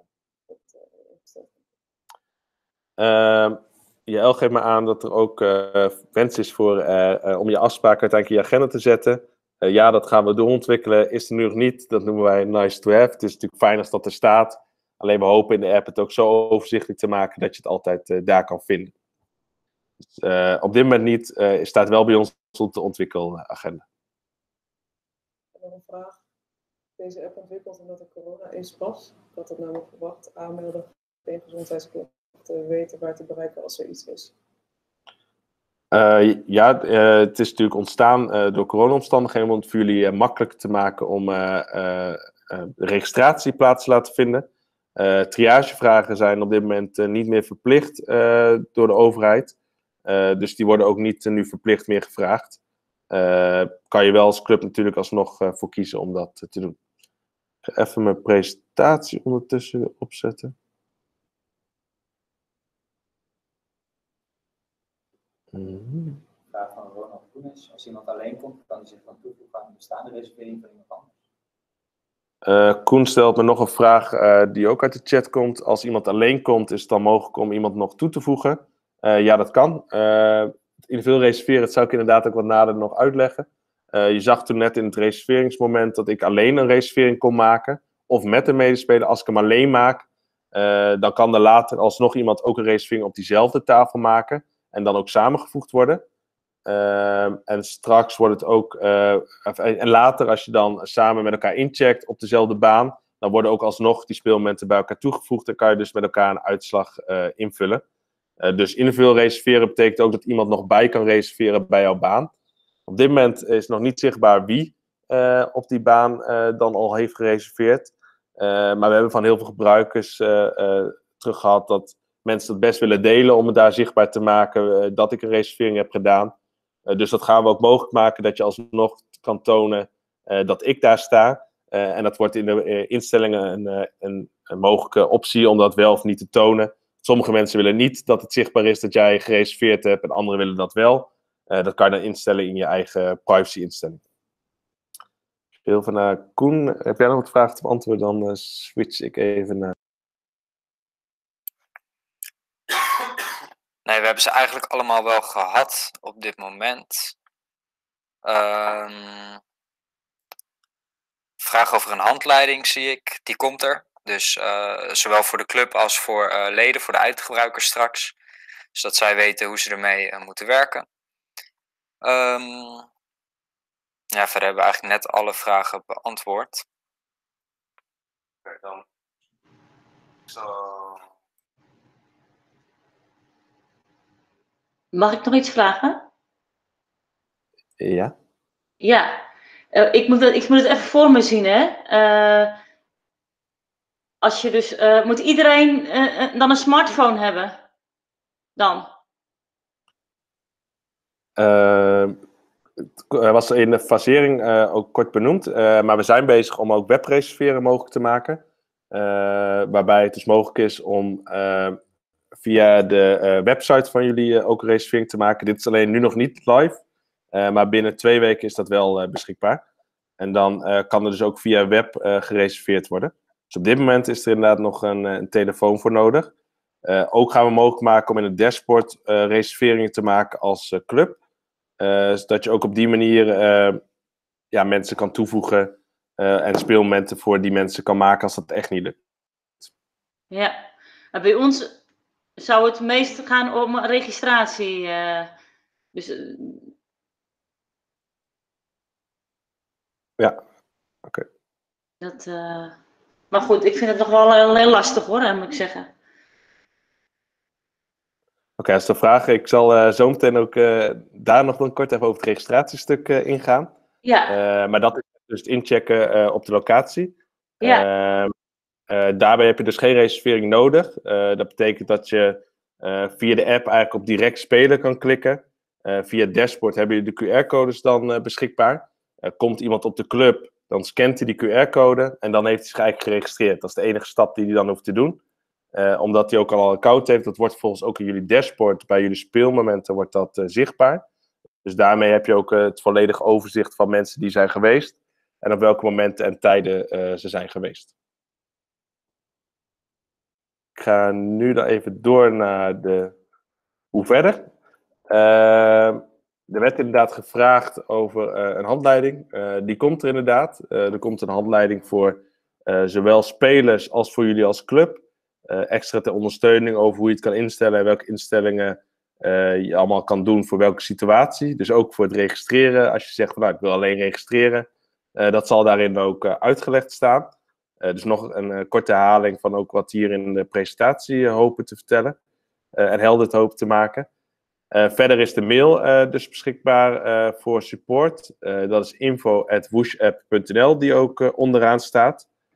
JL geeft me aan dat er ook wens is voor, om je afspraak uiteindelijk in je agenda te zetten. Ja, dat gaan we doorontwikkelen. Is er nu nog niet. Dat noemen wij nice to have. Het is natuurlijk fijn als dat er staat. Alleen we hopen in de app het ook zo overzichtelijk te maken dat je het altijd daar kan vinden. Dus, op dit moment niet. Staat wel bij ons op de ontwikkelagenda. Nog een vraag. Deze app ontwikkeld omdat er corona is pas. Ik had het namelijk verwacht. Aanmelden, geen gezondheidsklachten, weten waar te bereiken als er iets is. Het is natuurlijk ontstaan door corona-omstandigheden om het voor jullie makkelijk te maken om de registratie plaats laten vinden. Triagevragen zijn op dit moment niet meer verplicht door de overheid. Dus die worden ook niet nu verplicht meer gevraagd. Kan je wel als club natuurlijk alsnog voor kiezen om dat te doen. Ik ga even mijn presentatie ondertussen opzetten. Vraag van Ronald Koenis. Als iemand alleen komt, kan hij zich dan toevoegen aan de bestaande reservering van iemand anders? Koen stelt me nog een vraag die ook uit de chat komt. Als iemand alleen komt, is het dan mogelijk om iemand nog toe te voegen? Ja, dat kan. Individueel reserveren, dat zou ik inderdaad ook wat nader nog uitleggen. Je zag toen net in het reserveringsmoment dat ik alleen een reservering kon maken. Of met een medespeler. Als ik hem alleen maak, dan kan er later alsnog iemand ook een reservering op diezelfde tafel maken. En dan ook samengevoegd worden. En straks wordt het ook... en later, als je dan samen met elkaar incheckt op dezelfde baan, dan worden ook alsnog die speelmomenten bij elkaar toegevoegd. Dan kan je dus met elkaar een uitslag invullen. Dus individueel reserveren betekent ook dat iemand nog bij kan reserveren bij jouw baan. Op dit moment is nog niet zichtbaar wie op die baan dan al heeft gereserveerd. Maar we hebben van heel veel gebruikers terug gehad dat mensen het best willen delen om het daar zichtbaar te maken dat ik een reservering heb gedaan. Dus dat gaan we ook mogelijk maken dat je alsnog kan tonen dat ik daar sta. En dat wordt in de instellingen een mogelijke optie om dat wel of niet te tonen. Sommige mensen willen niet dat het zichtbaar is dat jij gereserveerd hebt en anderen willen dat wel. Dat kan je dan instellen in je eigen privacy-instelling. Heel van naar Koen. Heb jij nog wat vragen te beantwoorden? Dan switch ik even naar... Nee, we hebben ze eigenlijk allemaal wel gehad op dit moment. Vraag over een handleiding zie ik, die komt er. Dus zowel voor de club als voor leden, voor de eindgebruikers straks. Zodat zij weten hoe ze ermee moeten werken. Ja, verder hebben we eigenlijk net alle vragen beantwoord. Kijk dan. Zo. Mag ik nog iets vragen? Ja. Ja, ik moet het even voor me zien, hè. Als je dus, moet iedereen dan een smartphone hebben? Dan? Het was in de fasering ook kort benoemd, maar we zijn bezig om ook webreserveren mogelijk te maken. Waarbij het dus mogelijk is om via de website van jullie ook een reservering te maken. Dit is alleen nu nog niet live, maar binnen 2 weken is dat wel beschikbaar. En dan kan er dus ook via web gereserveerd worden. Dus op dit moment is er inderdaad nog een telefoon voor nodig. Ook gaan we mogelijk maken om in het dashboard reserveringen te maken als club. Zodat je ook op die manier mensen kan toevoegen en speelmomenten voor die mensen kan maken als dat echt niet lukt. Ja, maar bij ons zou het meest gaan om registratie. Ja, oké. Maar goed, ik vind het nog wel heel lastig hoor, moet ik zeggen. Oké, als de vragen, ik zal zo meteen ook daar nog dan kort even over het registratiestuk ingaan. Ja. Maar dat is dus het inchecken op de locatie. Ja. Daarbij heb je dus geen reservering nodig. Dat betekent dat je via de app eigenlijk op direct spelen kan klikken. Via het dashboard hebben je de QR-codes dan beschikbaar. Komt iemand op de club, dan scant hij die QR-code en dan heeft hij zich eigenlijk geregistreerd. Dat is de enige stap die hij dan hoeft te doen. Omdat hij ook al een account heeft, dat wordt volgens ook in jullie dashboard, bij jullie speelmomenten wordt dat zichtbaar. Dus daarmee heb je ook het volledige overzicht van mensen die zijn geweest. En op welke momenten en tijden ze zijn geweest. Ik ga nu dan even door naar hoe verder. Er werd inderdaad gevraagd over een handleiding. Die komt er inderdaad. Er komt een handleiding voor zowel spelers als voor jullie als club. Extra ter ondersteuning over hoe je het kan instellen en welke instellingen je allemaal kan doen voor welke situatie. Dus ook voor het registreren. Als je zegt, ik wil alleen registreren. Dat zal daarin ook uitgelegd staan. Dus nog een korte herhaling van ook wat hier in de presentatie hopen te vertellen. En helder te hopen te maken. Verder is de mail dus beschikbaar voor support. Dat is info@whoosh-app.nl die ook onderaan staat.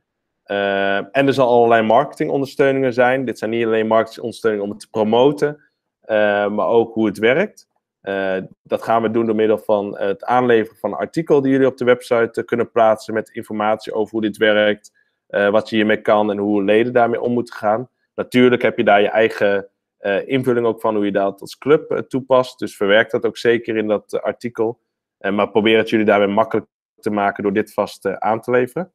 En er zal allerlei marketingondersteuningen zijn. Dit zijn niet alleen marketingondersteuningen om het te promoten, maar ook hoe het werkt. Dat gaan we doen door middel van het aanleveren van een artikel die jullie op de website kunnen plaatsen met informatie over hoe dit werkt, wat je hiermee kan en hoe leden daarmee om moeten gaan. Natuurlijk heb je daar je eigen invulling ook van hoe je dat als club toepast. Dus verwerk dat ook zeker in dat artikel. Maar probeer het jullie daarbij makkelijk te maken door dit vast aan te leveren.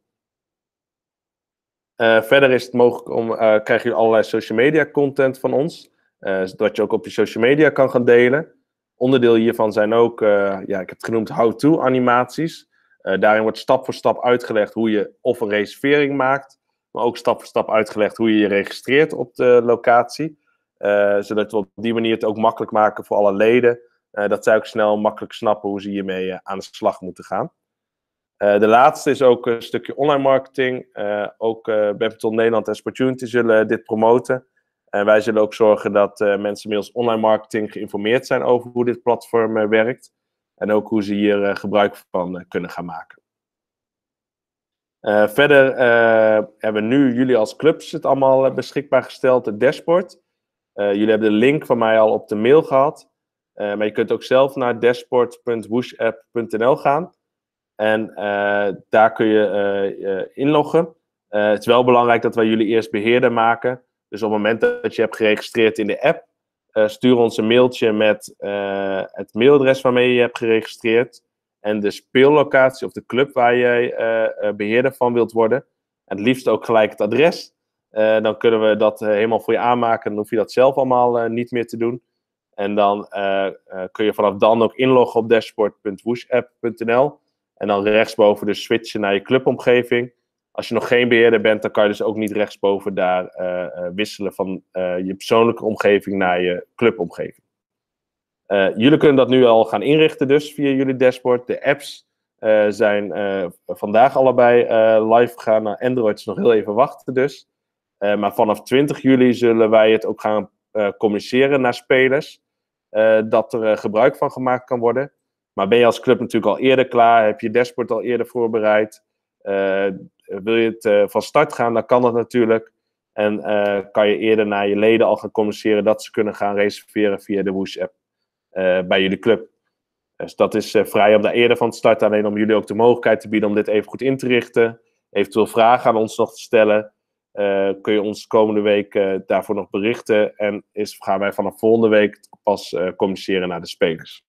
Verder is het mogelijk krijg je allerlei social media content van ons. Zodat je ook op je social media kan gaan delen. Onderdeel hiervan zijn ook, ik heb het genoemd how-to animaties. Daarin wordt stap voor stap uitgelegd hoe je of een reservering maakt. Maar ook stap voor stap uitgelegd hoe je je registreert op de locatie. Zodat we op die manier het ook makkelijk maken voor alle leden. Dat zij ook snel makkelijk snappen hoe ze hiermee aan de slag moeten gaan. De laatste is ook een stukje online marketing. Ook Badminton Nederland en Sportunity zullen dit promoten. En wij zullen ook zorgen dat mensen middels online marketing geïnformeerd zijn over hoe dit platform werkt. En ook hoe ze hier gebruik van kunnen gaan maken. Verder hebben nu jullie als clubs het allemaal beschikbaar gesteld, het dashboard. Jullie hebben de link van mij al op de mail gehad. Maar je kunt ook zelf naar dashboard.whoosh-app.nl gaan. En daar kun je inloggen. Het is wel belangrijk dat wij jullie eerst beheerder maken. Dus op het moment dat je hebt geregistreerd in de app, stuur ons een mailtje met het mailadres waarmee je hebt geregistreerd. En de speellocatie of de club waar jij beheerder van wilt worden. En het liefst ook gelijk het adres. Dan kunnen we dat helemaal voor je aanmaken. Dan hoef je dat zelf allemaal niet meer te doen. En dan kun je vanaf dan ook inloggen op dashboard.whoosh-app.nl. En dan rechtsboven dus switchen naar je clubomgeving. Als je nog geen beheerder bent, dan kan je dus ook niet rechtsboven daar wisselen van je persoonlijke omgeving naar je clubomgeving. Jullie kunnen dat nu al gaan inrichten dus via jullie dashboard. De apps zijn vandaag allebei live gegaan. Naar Android is nog heel even wachten dus. Maar vanaf 20 juli zullen wij het ook gaan communiceren naar spelers. Dat er gebruik van gemaakt kan worden. Maar ben je als club natuurlijk al eerder klaar? Heb je dashboard al eerder voorbereid? Wil je het van start gaan? Dan kan dat natuurlijk. En kan je eerder naar je leden al gaan communiceren dat ze kunnen gaan reserveren via de Whoosh-app bij jullie club. Dus dat is vrij om daar eerder van te starten. Alleen om jullie ook de mogelijkheid te bieden om dit even goed in te richten. Eventueel vragen aan ons nog te stellen. Kun je ons komende week daarvoor nog berichten. En gaan wij vanaf volgende week pas communiceren naar de spelers.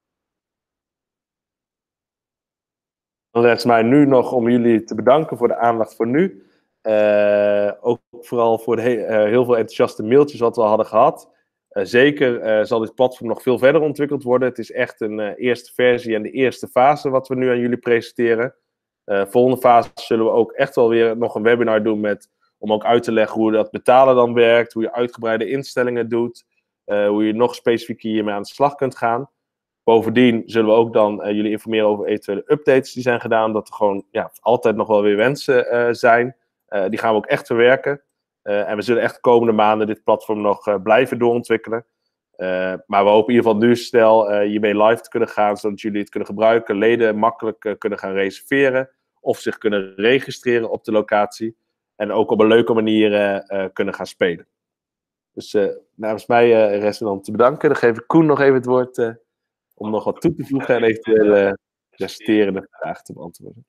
Dan rest mij nu nog om jullie te bedanken voor de aandacht voor nu. Ook vooral voor de heel veel enthousiaste mailtjes wat we al hadden gehad. Zeker zal dit platform nog veel verder ontwikkeld worden. Het is echt een eerste versie en de eerste fase wat we nu aan jullie presenteren. Volgende fase zullen we ook echt wel weer nog een webinar doen om ook uit te leggen hoe dat betalen dan werkt. Hoe je uitgebreide instellingen doet. Hoe je nog specifieker hiermee aan de slag kunt gaan. Bovendien zullen we ook dan jullie informeren over eventuele updates die zijn gedaan. Dat er gewoon altijd nog wel weer wensen zijn. Die gaan we ook echt verwerken. En we zullen echt de komende maanden dit platform nog blijven doorontwikkelen. Maar we hopen in ieder geval nu snel hiermee live te kunnen gaan. Zodat jullie het kunnen gebruiken. Leden makkelijk kunnen gaan reserveren. Of zich kunnen registreren op de locatie. En ook op een leuke manier kunnen gaan spelen. Dus namens mij rest me dan te bedanken. Dan geef ik Koen nog even het woord om nog wat toe te voegen en eventueel resterende vragen te beantwoorden.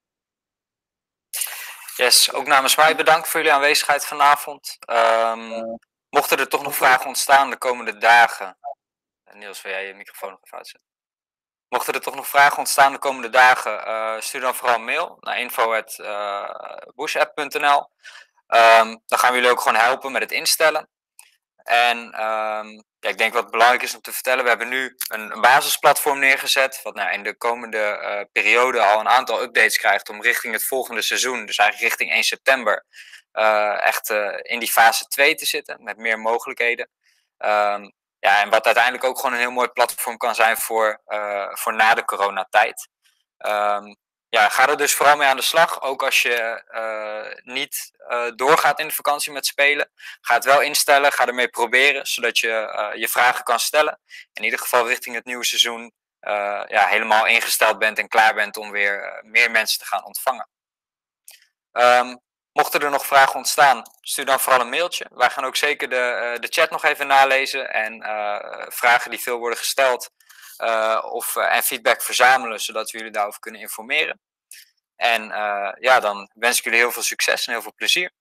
Yes, ook namens mij bedankt voor jullie aanwezigheid vanavond. Mochten er toch nog vragen ontstaan de komende dagen. Niels, wil jij je microfoon nog even uitzetten? Mochten er toch nog vragen ontstaan de komende dagen, stuur dan vooral een mail naar info@whoosh-app.nl. Dan gaan we jullie ook gewoon helpen met het instellen. En ik denk wat belangrijk is om te vertellen, we hebben nu een basisplatform neergezet, wat in de komende periode al een aantal updates krijgt om richting het volgende seizoen, dus eigenlijk richting 1 september, echt in die fase 2 te zitten, met meer mogelijkheden. En wat uiteindelijk ook gewoon een heel mooi platform kan zijn voor na de coronatijd. Ga er dus vooral mee aan de slag. Ook als je niet doorgaat in de vakantie met spelen. Ga het wel instellen. Ga ermee proberen. Zodat je je vragen kan stellen. In ieder geval richting het nieuwe seizoen helemaal ingesteld bent en klaar bent om weer meer mensen te gaan ontvangen. Mochten er nog vragen ontstaan, stuur dan vooral een mailtje. Wij gaan ook zeker de chat nog even nalezen en vragen die veel worden gesteld en feedback verzamelen, zodat we jullie daarover kunnen informeren. En ja, dan wens ik jullie heel veel succes en heel veel plezier.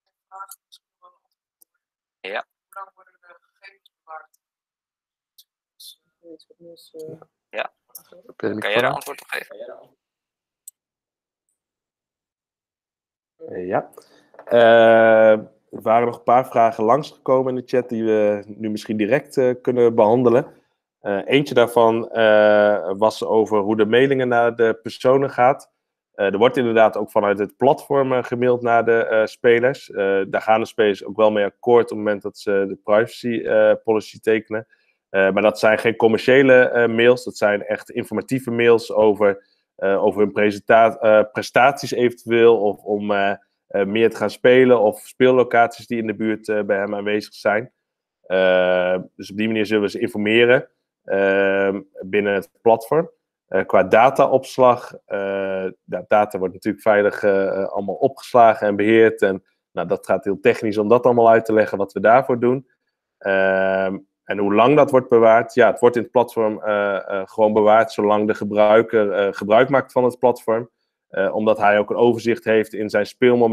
Ja. Hoe lang worden de gegevens bewaard? Ja. Kan jij de antwoord nog geven? Ja. Er waren nog een paar vragen langsgekomen in de chat die we nu misschien direct kunnen behandelen. Eentje daarvan was over hoe de mailingen naar de personen gaat. Er wordt inderdaad ook vanuit het platform gemaild naar de spelers. Daar gaan de spelers ook wel mee akkoord op het moment dat ze de privacy policy tekenen. Maar dat zijn geen commerciële mails, dat zijn echt informatieve mails over hun prestaties eventueel, of om meer te gaan spelen, of speellocaties die in de buurt bij hem aanwezig zijn. Dus op die manier zullen we ze informeren binnen het platform. Qua dataopslag, data wordt natuurlijk veilig allemaal opgeslagen en beheerd. En nou, dat gaat heel technisch om dat allemaal uit te leggen wat we daarvoor doen. En hoe lang dat wordt bewaard? Ja, het wordt in het platform gewoon bewaard zolang de gebruiker gebruik maakt van het platform. Omdat hij ook een overzicht heeft in zijn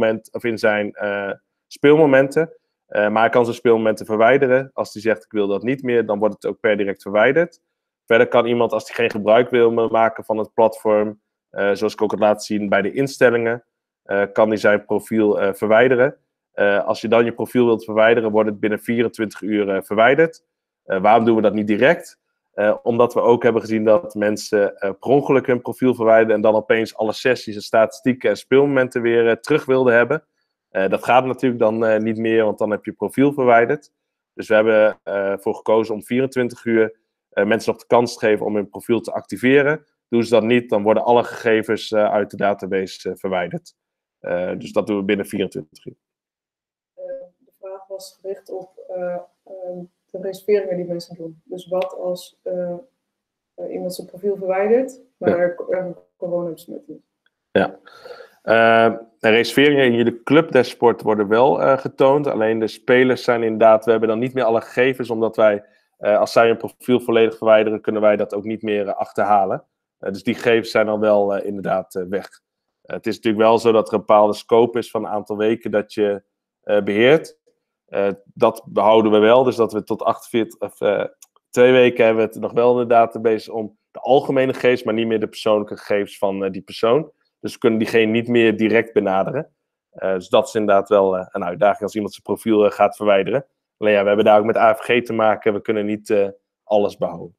speelmomenten. Maar hij kan zijn speelmomenten verwijderen. Als hij zegt ik wil dat niet meer, dan wordt het ook per direct verwijderd. Verder kan iemand, als hij geen gebruik wil maken van het platform, zoals ik ook had laten zien bij de instellingen, kan hij zijn profiel verwijderen. Als je dan je profiel wilt verwijderen, wordt het binnen 24 uur verwijderd. Waarom doen we dat niet direct? Omdat we ook hebben gezien dat mensen per ongeluk hun profiel verwijderen en dan opeens alle sessies en statistieken en speelmomenten weer terug wilden hebben. Dat gaat natuurlijk dan niet meer, want dan heb je profiel verwijderd. Dus we hebben ervoor gekozen om 24 uur mensen nog de kans te geven om hun profiel te activeren. Doen ze dat niet, dan worden alle gegevens uit de database verwijderd. Dus dat doen we binnen 24 uur. De vraag was gericht op de reserveringen die mensen doen. Dus wat als iemand zijn profiel verwijdert, maar er een coronabesmet is? Ja. De reserveringen in jullie clubdashboard worden wel getoond. Alleen de spelers zijn inderdaad, we hebben dan niet meer alle gegevens, omdat wij, als zij hun profiel volledig verwijderen, kunnen wij dat ook niet meer achterhalen. Dus die gegevens zijn dan wel inderdaad weg. Het is natuurlijk wel zo dat er een bepaalde scope is van een aantal weken dat je beheert. Dat behouden we wel, dus dat we tot 2 weken hebben we het nog wel in de database om de algemene gegevens, maar niet meer de persoonlijke gegevens van die persoon. Dus we kunnen diegene niet meer direct benaderen. Dus dat is inderdaad wel een uitdaging als iemand zijn profiel gaat verwijderen. Alleen ja, we hebben daar ook met AVG te maken, we kunnen niet alles behouden.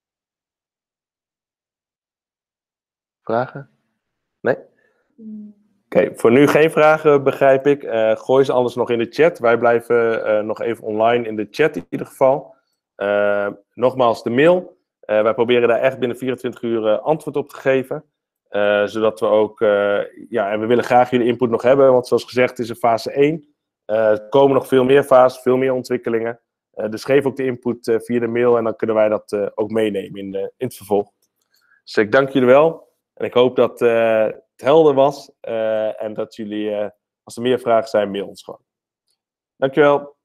Vragen? Nee? Oké, voor nu geen vragen, begrijp ik. Gooi ze anders nog in de chat. Wij blijven nog even online in de chat in ieder geval. Nogmaals, de mail. Wij proberen daar echt binnen 24 uur antwoord op te geven. Zodat we ook... en we willen graag jullie input nog hebben. Want zoals gezegd, het is een fase 1. Er komen nog veel meer fases, veel meer ontwikkelingen. Dus geef ook de input via de mail. En dan kunnen wij dat ook meenemen in het vervolg. Dus ik dank jullie wel. En ik hoop dat het helder was. En dat jullie, als er meer vragen zijn, mail ons gewoon. Dankjewel.